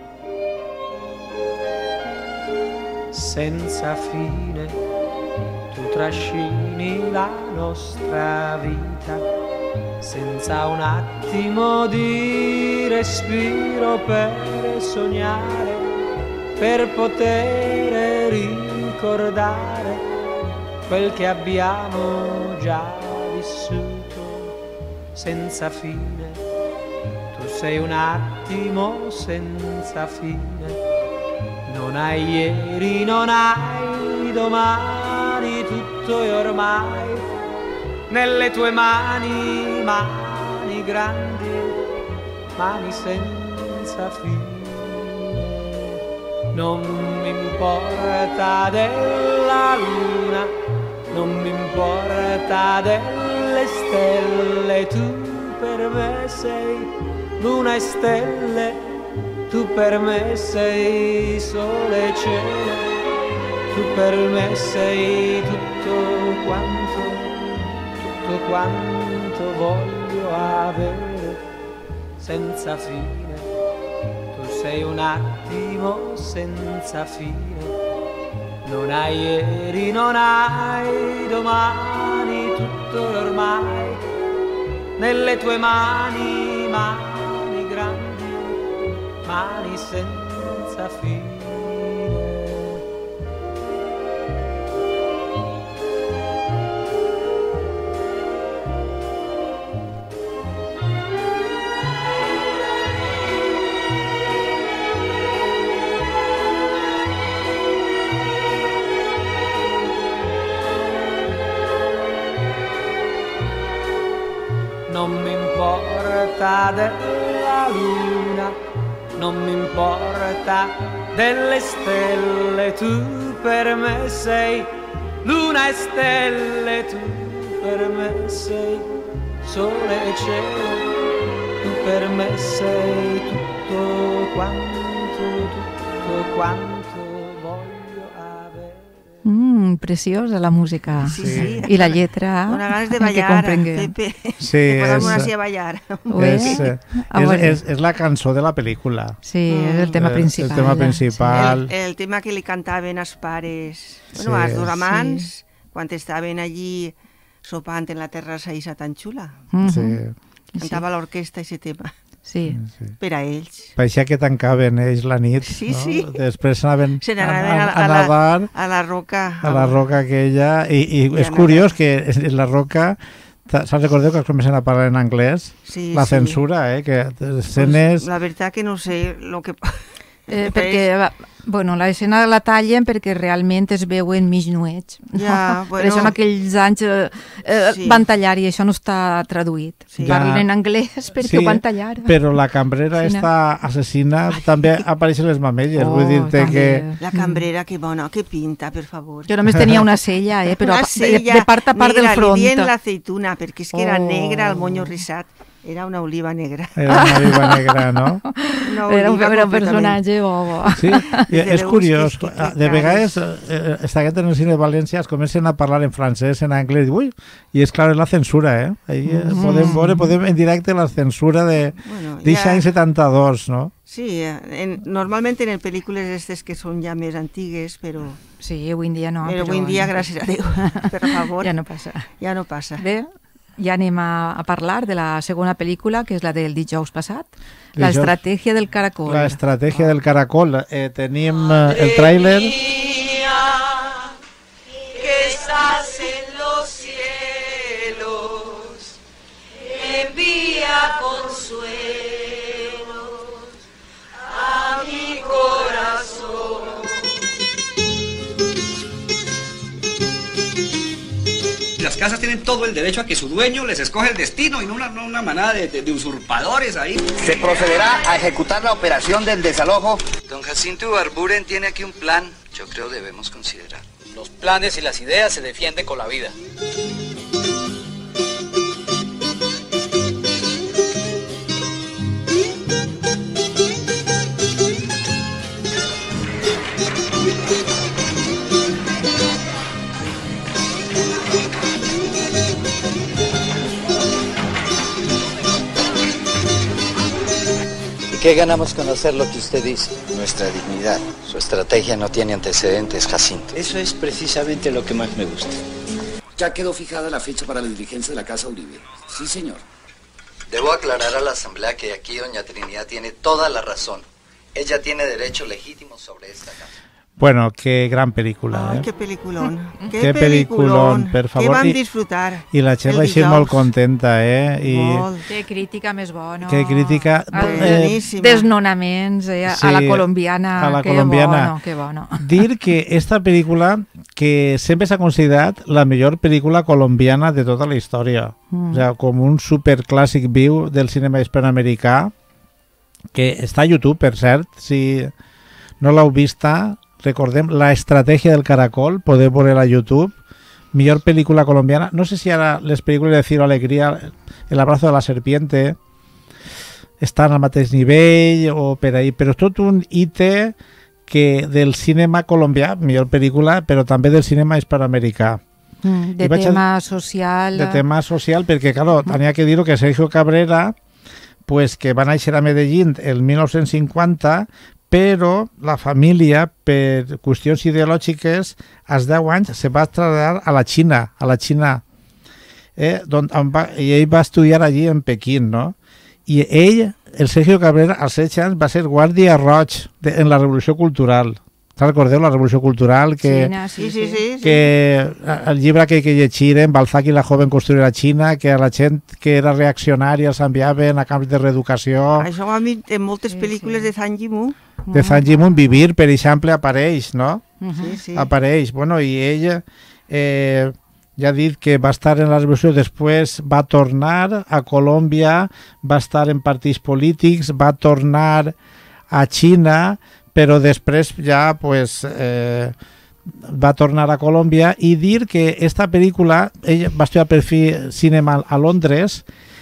Senza fine tu trascini la nostra vita senza un attimo di respiro per sognare, per poter ricordare quel che abbiamo già vissuto senza fine. Tu sei un attimo senza fine. Non hai ieri, non hai domani, tutto è ormai nelle tue mani, mani grandi, mani senza fine. Non mi importa della luna, non mi importa delle stelle, tu per me sei luna e stelle. Tu per me sei sole e cielo, tu per me sei tutto quanto, tutto quanto voglio avere senza fine. Tu sei un attimo senza fine, non hai ieri, non hai domani, tutto è ormai nelle tue mani, mani grandi, mani senza fine. Non mi importa della luna, non mi importa delle stelle, tu per me sei luna e stelle, tu per me sei sole e cielo, tu per me sei tutto quanto, tutto quanto voglio avere. Mm, preciosa la música. Sí, sí. I la lletra. Una ganes de ballar, Pepe. Sí, de posar-me és, així a ballar. és, eh, és, és, és la cançó de la pel·lícula. Sí, és el tema principal. El tema principal. El, el tema que li cantaven els pares, bueno, Sí. els dos amants, Sí. quan estaven allí sopant en la terrassa esa tan xula. Mhm. Sí. Cantava l'orquestra aquest tema, Sí. Sí. per a ells. Pareixia que tancaven ells la nit, Sí, no? sí. Després anaven Se a, n'anaven a, a, a a, la, nadar a la roca. a la roca aquella, i, i I és anaven. curiós que en la roca, se'n recordeu que es comencen a parlar en anglès? Sí, La sí. censura, eh? Que escenes... La veritat que no sé lo que... Eh, perquè, va, bueno, l'escena la tallen perquè realment es veuen mig nuets. No? Ja, Per això en bueno. aquells anys eh, eh, Sí. van tallar i això no està traduït. Sí. Parlen Ja. en anglès perquè ho van tallar. però la cambrera Sí, no? esta assassina també apareixen les mamelles, Oh, vull dir-te també. que... La cambrera, que bona, que pinta, per favor. Jo només tenia una cella, eh, però Una de, sella de part a part negra, del front. li dient l'aceituna, perquè és que era Oh. negra, el monyo rissat. Era una oliva negra. Era una viva negra, no? Una Era un, oliva era un completament. personatge bobo. Sí, i Desde és luego, curiós. és que- que- que De vegades, cares. eh, està gent en el cine de València es comencen a parlar en francès, en anglès, ui, i és clar, és la censura, eh? Ahí eh, Mm. podem veure, podem en directe la censura de Bueno, d'eixe ja- any setanta-dos, no? Sí, eh, en, normalment en pel·lícules aquestes que són ja més antigues, però, Sí, avui en dia no. però avui en dia, gràcies a Déu, per favor, Ja no passa. ja no passa. Bé, ja anem a, a parlar de la segona pel·lícula, que és la del dijous passat, La Dijous. estratègia del caracol. La estratègia del caracol. Eh, tenim eh, el tràiler. Que estás en los cielos, envía consuelos a mi corazón. Las casas tienen todo el derecho a que su dueño les escoge el destino y no una, no una manada de, de- de usurpadores ahí. Se procederá a ejecutar la operación del desalojo. Don Jacinto Barburen tiene aquí un plan, yo creo debemos considerar. Los planes y las ideas se defienden con la vida. ¿Qué ganamos con hacer lo que usted dice? Nuestra dignidad. Su estrategia no tiene antecedentes, Jacinto. Eso es precisamente lo que más me gusta. Ya quedó fijada la fecha para la diligencia de la Casa Uribe. Sí, señor. Debo aclarar a la Asamblea que aquí doña Trinidad tiene toda la razón. Ella tiene derecho legítimo sobre esta casa. Bueno, qué gran película, Ai, eh? que peliculón. Que, que peliculón, per favor. Que vam I, disfrutar. I la gent va així molt contenta, eh? I molt. Que crítica més bona. Que crítica... Eh, desnonaments, eh? Sí, a la colombiana. A la que colombiana. Bueno, que bueno. Dir que esta pel·lícula, que sempre s'ha considerat la millor pel·lícula colombiana de tota la història. Mm. O sea, com un superclàssic viu del cinema hispanoamericà, que està a YouTube, per cert, si no l'heu vista... Recordem La Estrategia del Caracol, podeu veure a YouTube, millor pel·lícula colombiana. No sé si ara les pel·lícules de Ciro Alegría, El abrazo de la serpiente, estan al mateix nivell o per ahí, però és tot un hite que del cinema colombià, millor pel·lícula, però també del cinema hispanoamericà. Mm, de tema a... social. De tema social, perquè, claro, tenia que dir que Sergio Cabrera, pues, que va néixer a Medellín el mil nou-cents cinquanta, però la família, per qüestions ideològiques, als deu anys se va traslladar a la Xina, a la Xina, eh, on va, i ell va estudiar allí en Pequín, no? I ell, el Sergio Cabrera, als setze anys, va ser guàrdia roig de, en la Revolució Cultural. Te'n recordeu, la Revolució Cultural? Que, Xina, sí, sí, sí, sí. Que el llibre que, que llegiren, Balzac i la joven construir la Xina, que a la gent que era reaccionària els enviaven a camps de reeducació. Això ho hem vist en moltes pel·lícules sí, sí. de Zhang Yimou. De Zhang Yimou, Vivir, per exemple, apareix, no? Sí, sí. Apareix. Bueno, i ell eh, ja ha dit que va estar en la revolució, després va tornar a Colòmbia, va estar en partits polítics, va tornar a Xina, però després ja pues, eh, va tornar a Colòmbia, i dir que esta pel·lícula, ell va estudiar per fi cinema a Londres,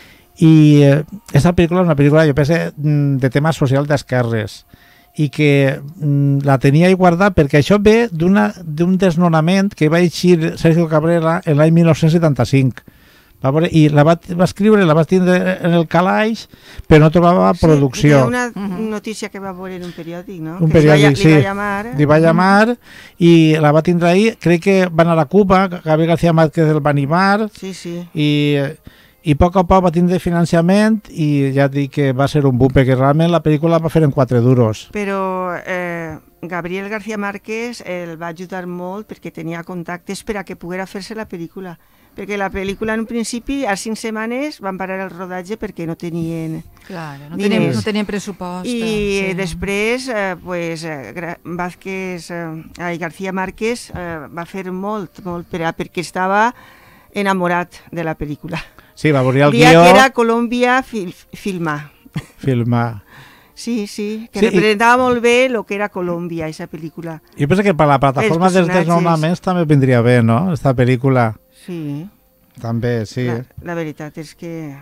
i eh, esta pel·lícula és una pel·lícula, jo penso, de tema social d'esquerres, i que mm, la tenia ahí guardada perquè això ve d'un desnonament que va eixir Sergio Cabrera en l'any mil nou-cents setanta-cinc. Va veure, i la va, va escriure, la va tindre en el calaix, però no trobava sí, producció. Sí, una notícia que va veure en un periòdic, no? Un que periòdic, li va, sí. Li va llamar. Li va llamar i la va tindre ahí. Crec que va anar a Cuba, Gabriel García Márquez el va animar. Sí, sí. I, i a poc a poc va tindre finançament i ja dic que va ser un boom, perquè realment la pel·lícula la va fer en quatre duros. Però eh, Gabriel García Márquez el va ajudar molt perquè tenia contactes per a que poguera fer-se la pel·lícula. Perquè la pel·lícula en un principi, a cinc setmanes, van parar el rodatge perquè no tenien claro, no tenien, no tenien pressupost. I sí. després, eh, pues, eh, Vázquez, eh, García Márquez eh, va fer molt, molt per a, perquè estava enamorat de la pel·lícula. Sí, va veure el guió. guió. Que era Colòmbia fil filmar. Filmar. Sí, sí, que sí, representava i... molt bé el que era Colòmbia, aquesta pel·lícula. Jo penso que per la plataforma dels desnonaments també vindria bé, no?, aquesta pel·lícula. Sí. També, sí. La, la veritat és que,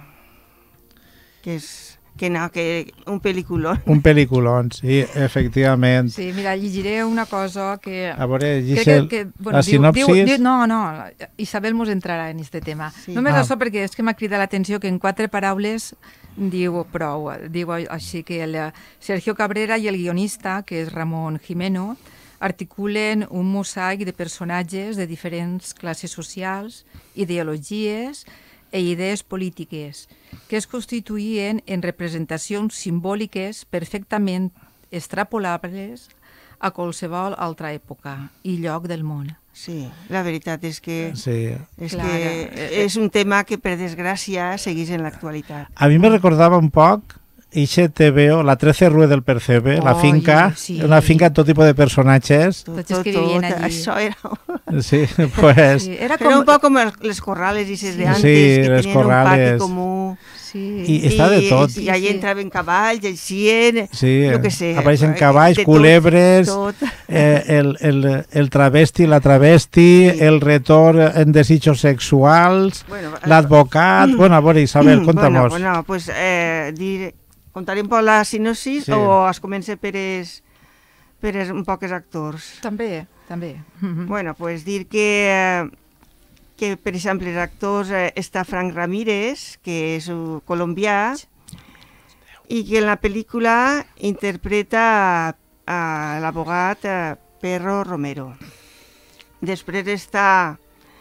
que és que no, que un pel·lículon. Un pel·lículon, sí, efectivament. Sí, mira, llegiré una cosa que... A veure, Giselle, que, que, bueno, la diu, sinopsis... Diu, diu, no, no, Isabel mos entrarà en este tema. Sí. Només ah. això perquè és que m'ha cridat l'atenció que en quatre paraules diu prou. Diu així que el Sergio Cabrera i el guionista, que és Ramon Jimeno, articulen un mosaic de personatges de diferents classes socials, ideologies i idees polítiques, que es constituïen en representacions simbòliques perfectament extrapolables a qualsevol altra època i lloc del món. Sí, la veritat és que, sí. és, que és un tema que, per desgràcia, segueix en l'actualitat. A mi me recordava un poc Ixe T V O, la trece Rue del Percebe, oh, la finca, sí. Una finca amb tot tipus de personatges. Tots tot, que vivien allí. Això era... Sí, pues... Sí, era, com... era un poc com les corrales i ses de antes, sí, que les tenien corrales. Un pati comú. Sí. I, I està de tot. I, i allà entraven cavalls, eixien, sí, jo què sé. Apareixen cavalls, culebres, tot, tot. Eh, el, el, el travesti, la travesti, sí. El retor en desitjos sexuals, bueno, l'advocat... Mm, bueno, a veure, Isabel, conta'mos. Bueno, bueno, pues eh, dir... Contarem per la sinopsis sí. O es comença per, es, per es, un pocs actors? També, també. Bueno, pues dir que, que per exemple, els actors eh, està Frank Ramírez, que és un colombià, i que en la pel·lícula interpreta a, a l'abogat Perro Romero. Després està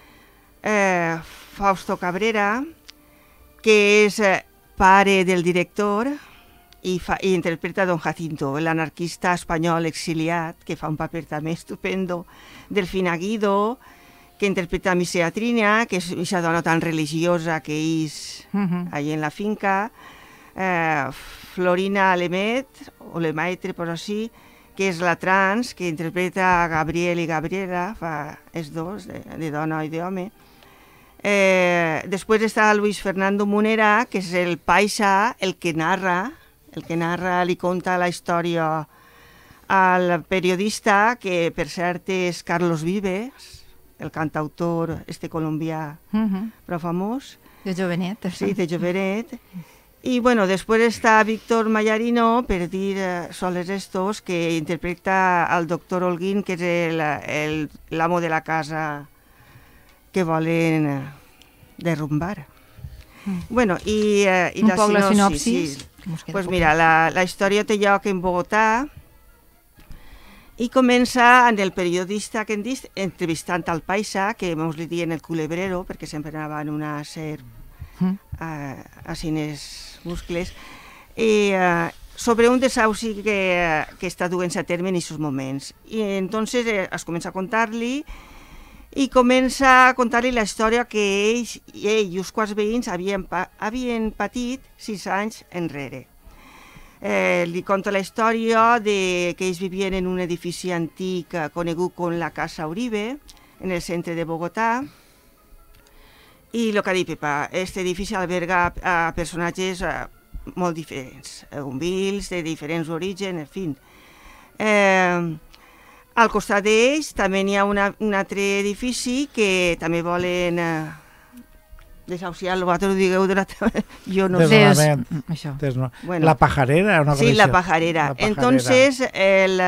eh, Fausto Cabrera, que és pare del director i, fa, i interpreta Don Jacinto, l'anarquista espanyol exiliat, que fa un paper també estupendo. Delfina Guido, que interpreta Misea Trina, que és aquesta dona tan religiosa que és uh-huh. allà en la finca. Eh, Florina Lemet, o Lemaitre, per així, que és la trans, que interpreta Gabriel i Gabriela, fa els dos, de, de dona i d'home. Eh, després està Luis Fernando Munera, que és el paisa, el que narra, el que narra, li conta la història al periodista, que per cert és Carlos Vives, el cantautor este colombià uh-huh. prou famós. De jovenet. Sí, de jovenet. I bueno, després està Víctor Mallarino, per dir eh, soles estos, que interpreta al doctor Holguín, que és l'amo de la casa que volen eh, derrumbar. Mm. Bueno, i, eh, i un la poc la sinopsis. sinopsis. Sí. Pues mira, la, la història té lloc en Bogotà i comença en el periodista que hem dit entrevistant al paisa, que ens li diuen el culebrero, perquè sempre anaven una serp mm. a, a cines muscles, i, uh, sobre un desauci que, uh, que està duent-se a terme en aquests moments. I entonces eh, es comença a contar-li i comença a contar-li la història que ells i ell i els quals veïns havien, pa havien patit sis anys enrere. Eh, li conta la història de que ells vivien en un edifici antic eh, conegut com la Casa Uribe, en el centre de Bogotà, i el que ha dit Pepa, aquest edifici alberga a personatges eh, molt diferents, eh, humils, de diferents orígens, en fi. Eh, al costat d'ells també n'hi ha una, un altre edifici que també volen... Eh, desahuciar-lo, vosaltres ho digueu d'una altra... Jo no sé. Això. Desno... Bueno. La pajarera. Una sí, la pajarera. la pajarera. Entonces, el,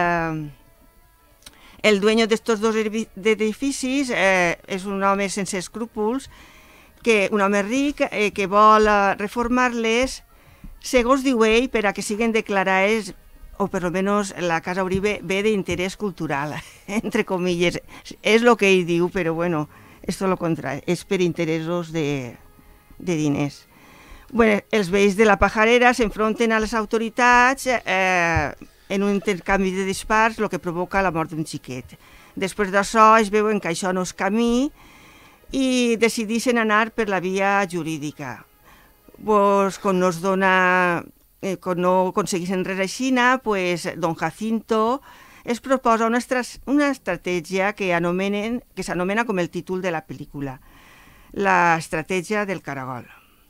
el dueño de estos dos edificis eh, és un home sense escrúpols, que, un home ric eh, que vol reformar-les, segons diu ell, per a que siguen declarades, o per almenys la Casa Uribe ve d'interès cultural, entre comilles. És el que ell diu, però bueno... Esto lo contrario, és per interessos de, de diners. Bueno, els veïns de la pajarera s'enfronten a les autoritats eh, en un intercanvi de dispars, el que provoca la mort d'un xiquet. Després d'això es veuen que això no és camí i decideixen anar per la via jurídica. Pues, quan no es dona, eh, quan no aconsegueixen res així, pues, don Jacinto es proposa una, una estratègia que anomenen, que s'anomena com el títol de la pel·lícula, l'estratègia del caragol.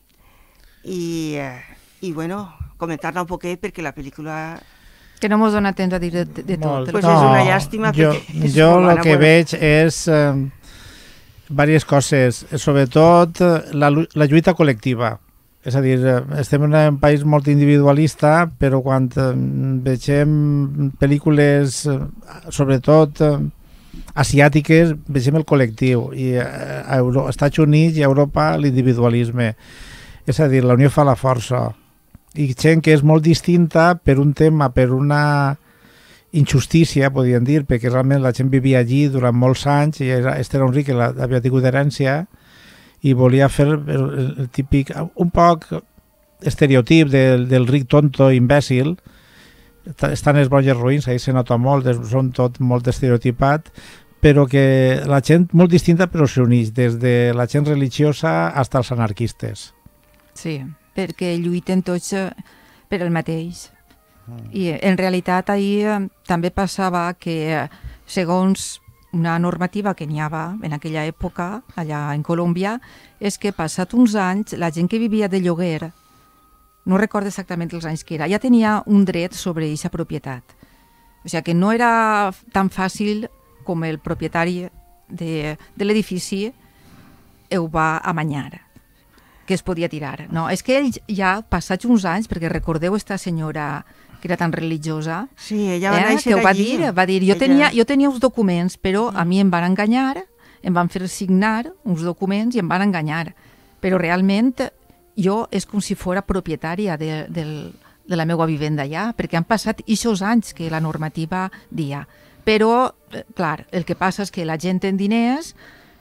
I, eh, i bueno, comentar-la un poquet perquè la pel·lícula... Que no mos dona temps a dir de, de, de tot. Pues no, és una llàstima jo, perquè... És jo el que bona. veig és eh, diverses coses, sobretot la, la lluita col·lectiva. És a dir, estem en un país molt individualista, però quan vegem pel·lícules, sobretot asiàtiques, vegem el col·lectiu. I a Euro, als Estats Units i a Europa l'individualisme. És a dir, la unió fa la força. I gent que és molt distinta per un tema, per una injustícia, podríem dir, perquè realment la gent vivia allí durant molts anys i era, este era un ric que havia tingut herència, i volia fer el, el típic, un poc estereotip del, del ric tonto, imbècil. Estan els bons i els ruïns, ahí se nota molt, són tot molt estereotipat, però que la gent molt distinta però s'uneix, des de la gent religiosa fins als anarquistes. Sí, perquè lluiten tots per el mateix. I en realitat ahir també passava que segons una normativa que n'hi havia en aquella època, allà en Colòmbia, és que passat uns anys, la gent que vivia de lloguer, no recordo exactament els anys que era, ja tenia un dret sobre aquesta propietat. O sigui que no era tan fàcil com el propietari de, de l'edifici ho va amanyar, que es podia tirar. No, és que ells ja, passats uns anys, perquè recordeu esta senyora que era tan religiosa, sí, ella va eh, néixer que ho va allí. dir, va dir, jo, ella... tenia, jo tenia uns documents, però a mi em van enganyar, em van fer signar uns documents i em van enganyar. Però realment jo és com si fos propietària de, del, de la meva vivenda allà, perquè han passat ixos anys que la normativa dia. Però, clar, el que passa és que la gent en diners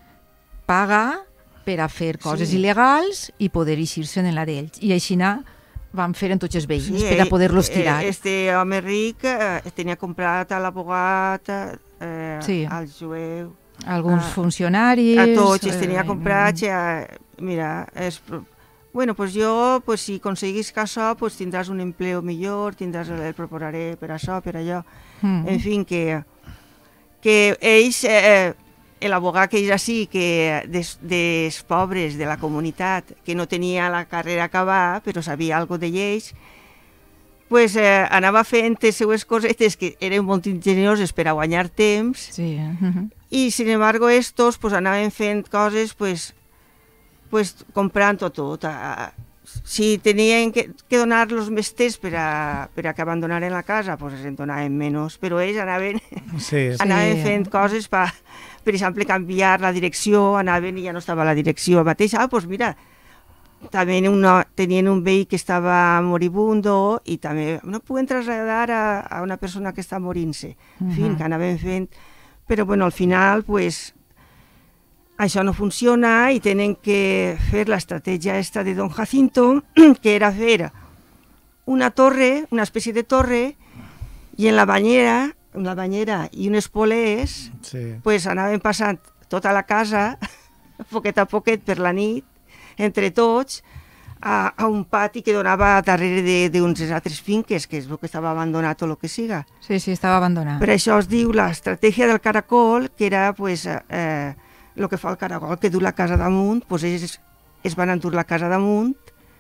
paga per a fer coses sí. il·legals i poder eixir-se'n en la d'ells. I així van fer en tots els veïns sí, per a poder-los tirar. Este home ric eh, tenia comprat a l'abogat, eh, sí. al jueu... Alguns a, funcionaris... A tots, els tenia comprats. Eh, mira, és... Bueno, pues jo, pues, si aconseguis que això, pues, tindràs un empleo millor, tindràs el, el proposaré per això, per allò. Mm. En fi, que, que ells, eh, l'abogat que ells així, que des, des pobres de la comunitat, que no tenia la carrera acabada, però sabia alguna cosa de lleis, pues, eh, anava fent les seues cosetes que eren molt ingenioses per a guanyar temps, sí. uh-huh. i, sin embargo, estos pues, anaven fent coses, pues, pues, comprant-ho tot. Si tenien que, que donar los més temps per a, per a que abandonaren la casa, pues en donaven menys, però ells anaven, sí, anaven sí. fent coses, pa, per exemple, canviar la direcció, anaven i ja no estava la direcció mateixa. Ah, pues mira, també una, tenien un veí que estava moribundo i també no poden traslladar a, a una persona que està morint-se. En uh-huh. fi, que anaven fent... Però, bueno, al final, pues, això no funciona i tenen que fer l'estratègia esta de Don Jacinto, que era fer una torre, una espècie de torre, i en la banyera, una banyera i unes polees, sí. pues, anaven passant tota la casa, poquet a poquet per la nit, entre tots, a, a un pati que donava darrere d'uns altres finques, que és el que estava abandonat o el que siga. Sí, sí, estava abandonat. Per això es diu l'estratègia del caracol, que era, pues, eh, el que fa el caracol, que du la casa damunt, pues ells es van endur la casa damunt,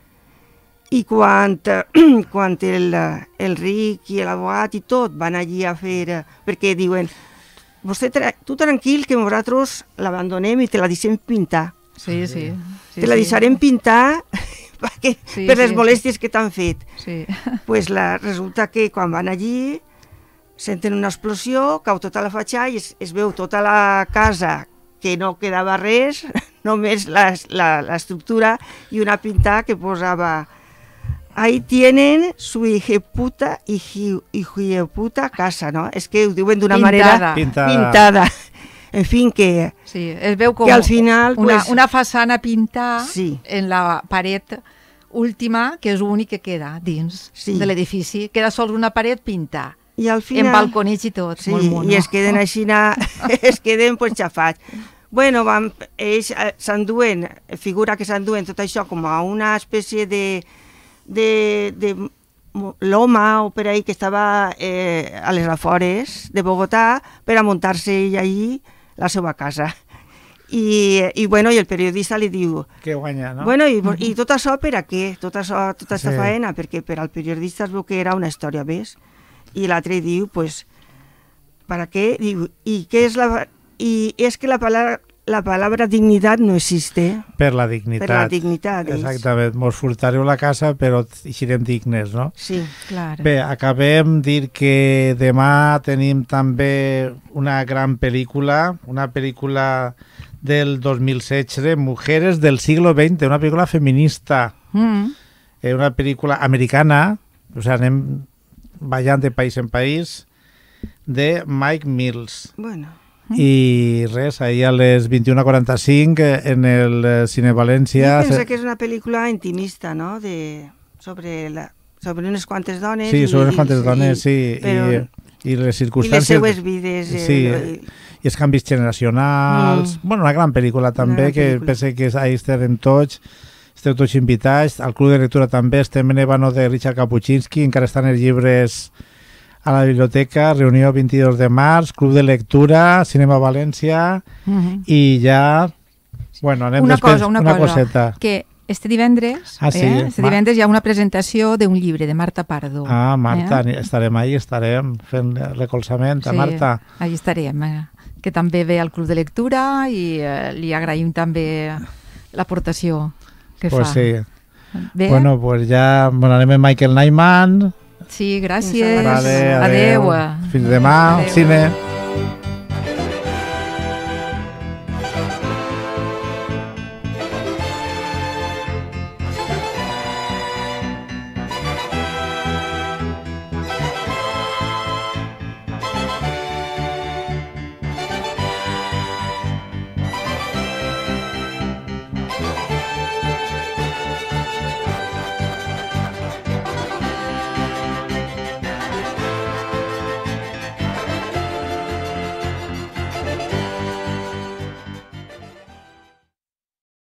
i quan, quan el, el ric i l'abogat i tot van allí a fer, perquè diuen, vostè, tu tranquil, que nosaltres l'abandonem i te la deixem pintar. Sí, sí. sí te la deixarem sí. pintar perquè, sí, per les sí, molèsties sí. que t'han fet. Sí. Pues la, resulta que quan van allí senten una explosió, cau tota la fatxada i es, es veu tota la casa que no quedava res, només l'estructura i una pintada que posava ahí tienen su hijeputa hijeputa casa, no? És que ho diuen d'una manera pintada. pintada. En fi, que, sí, es veu com que al final... Una, pues, una façana pintada sí. en la paret última, que és l'únic que queda dins sí. de l'edifici. Queda sols una paret pintada. I al final... En balconets i tot. Sí, molt mono. i es queden així, es queden pues, xafats. Bueno, van, ells s'enduen, figura que s'enduen tot això com a una espècie de, de, de loma o per ahí que estava eh, a les afores de Bogotà per a muntar-se ell allí la seva casa. I, i, bueno, i el periodista li diu... Que guanya, no? Bueno, i, i tot això per a què? Tot això, tota aquesta sí. faena? Perquè per al periodista es veu que era una història més. I l'altre diu, pues, ¿para qué? Diu, i què és la... I és que la palabra, la palabra dignitat no existe. Per la dignitat. Per la dignitat. Exactament. Mos furtareu la casa, però eixirem dignes, no? Sí, clar. Bé, acabem dir que demà tenim també una gran pel·lícula, una pel·lícula del dos mil setze, Mujeres del siglo veinte, una pel·lícula feminista. Mm. Eh, una pel·lícula americana, o sigui, anem ballant de país en país, de Mike Mills. Bueno... I res, ahir a les vint-i-una quaranta-cinc en el Cine València... Jo penso que és una pel·lícula intimista, no?, de... sobre, la... sobre unes quantes dones... Sí, sobre unes quantes i, dones, sí, però... i, i les circumstàncies... I les seues vides... Sí, eh, i els canvis generacionals... Mm. Bueno, una gran pel·lícula també, gran que pel·lícula. Penso que ahir estarem tots, esteu tots invitats, al Club de Lectura també, estem en Ébano de Richard Kapuscinski, encara estan els llibres... a la biblioteca, reunió vint-i-dos de març, Club de Lectura, Cinema València, uh-huh. i ja... Bueno, anem una després, cosa, una, una cosa, coseta. Que este divendres, ah, sí? eh? este divendres hi ha una presentació d'un llibre de Marta Pardo. Ah, Marta, eh? estarem ahí, estarem fent recolzament a sí, Marta. Allí estarem, eh? que també ve al Club de Lectura i eh, li agraïm també l'aportació que pues fa. Sí. Bé? Bueno, pues ja bueno, anem amb Michael Nyman. Sí, gràcies. Vale, adeu. Adeu. Fins demà, adeu. Cine.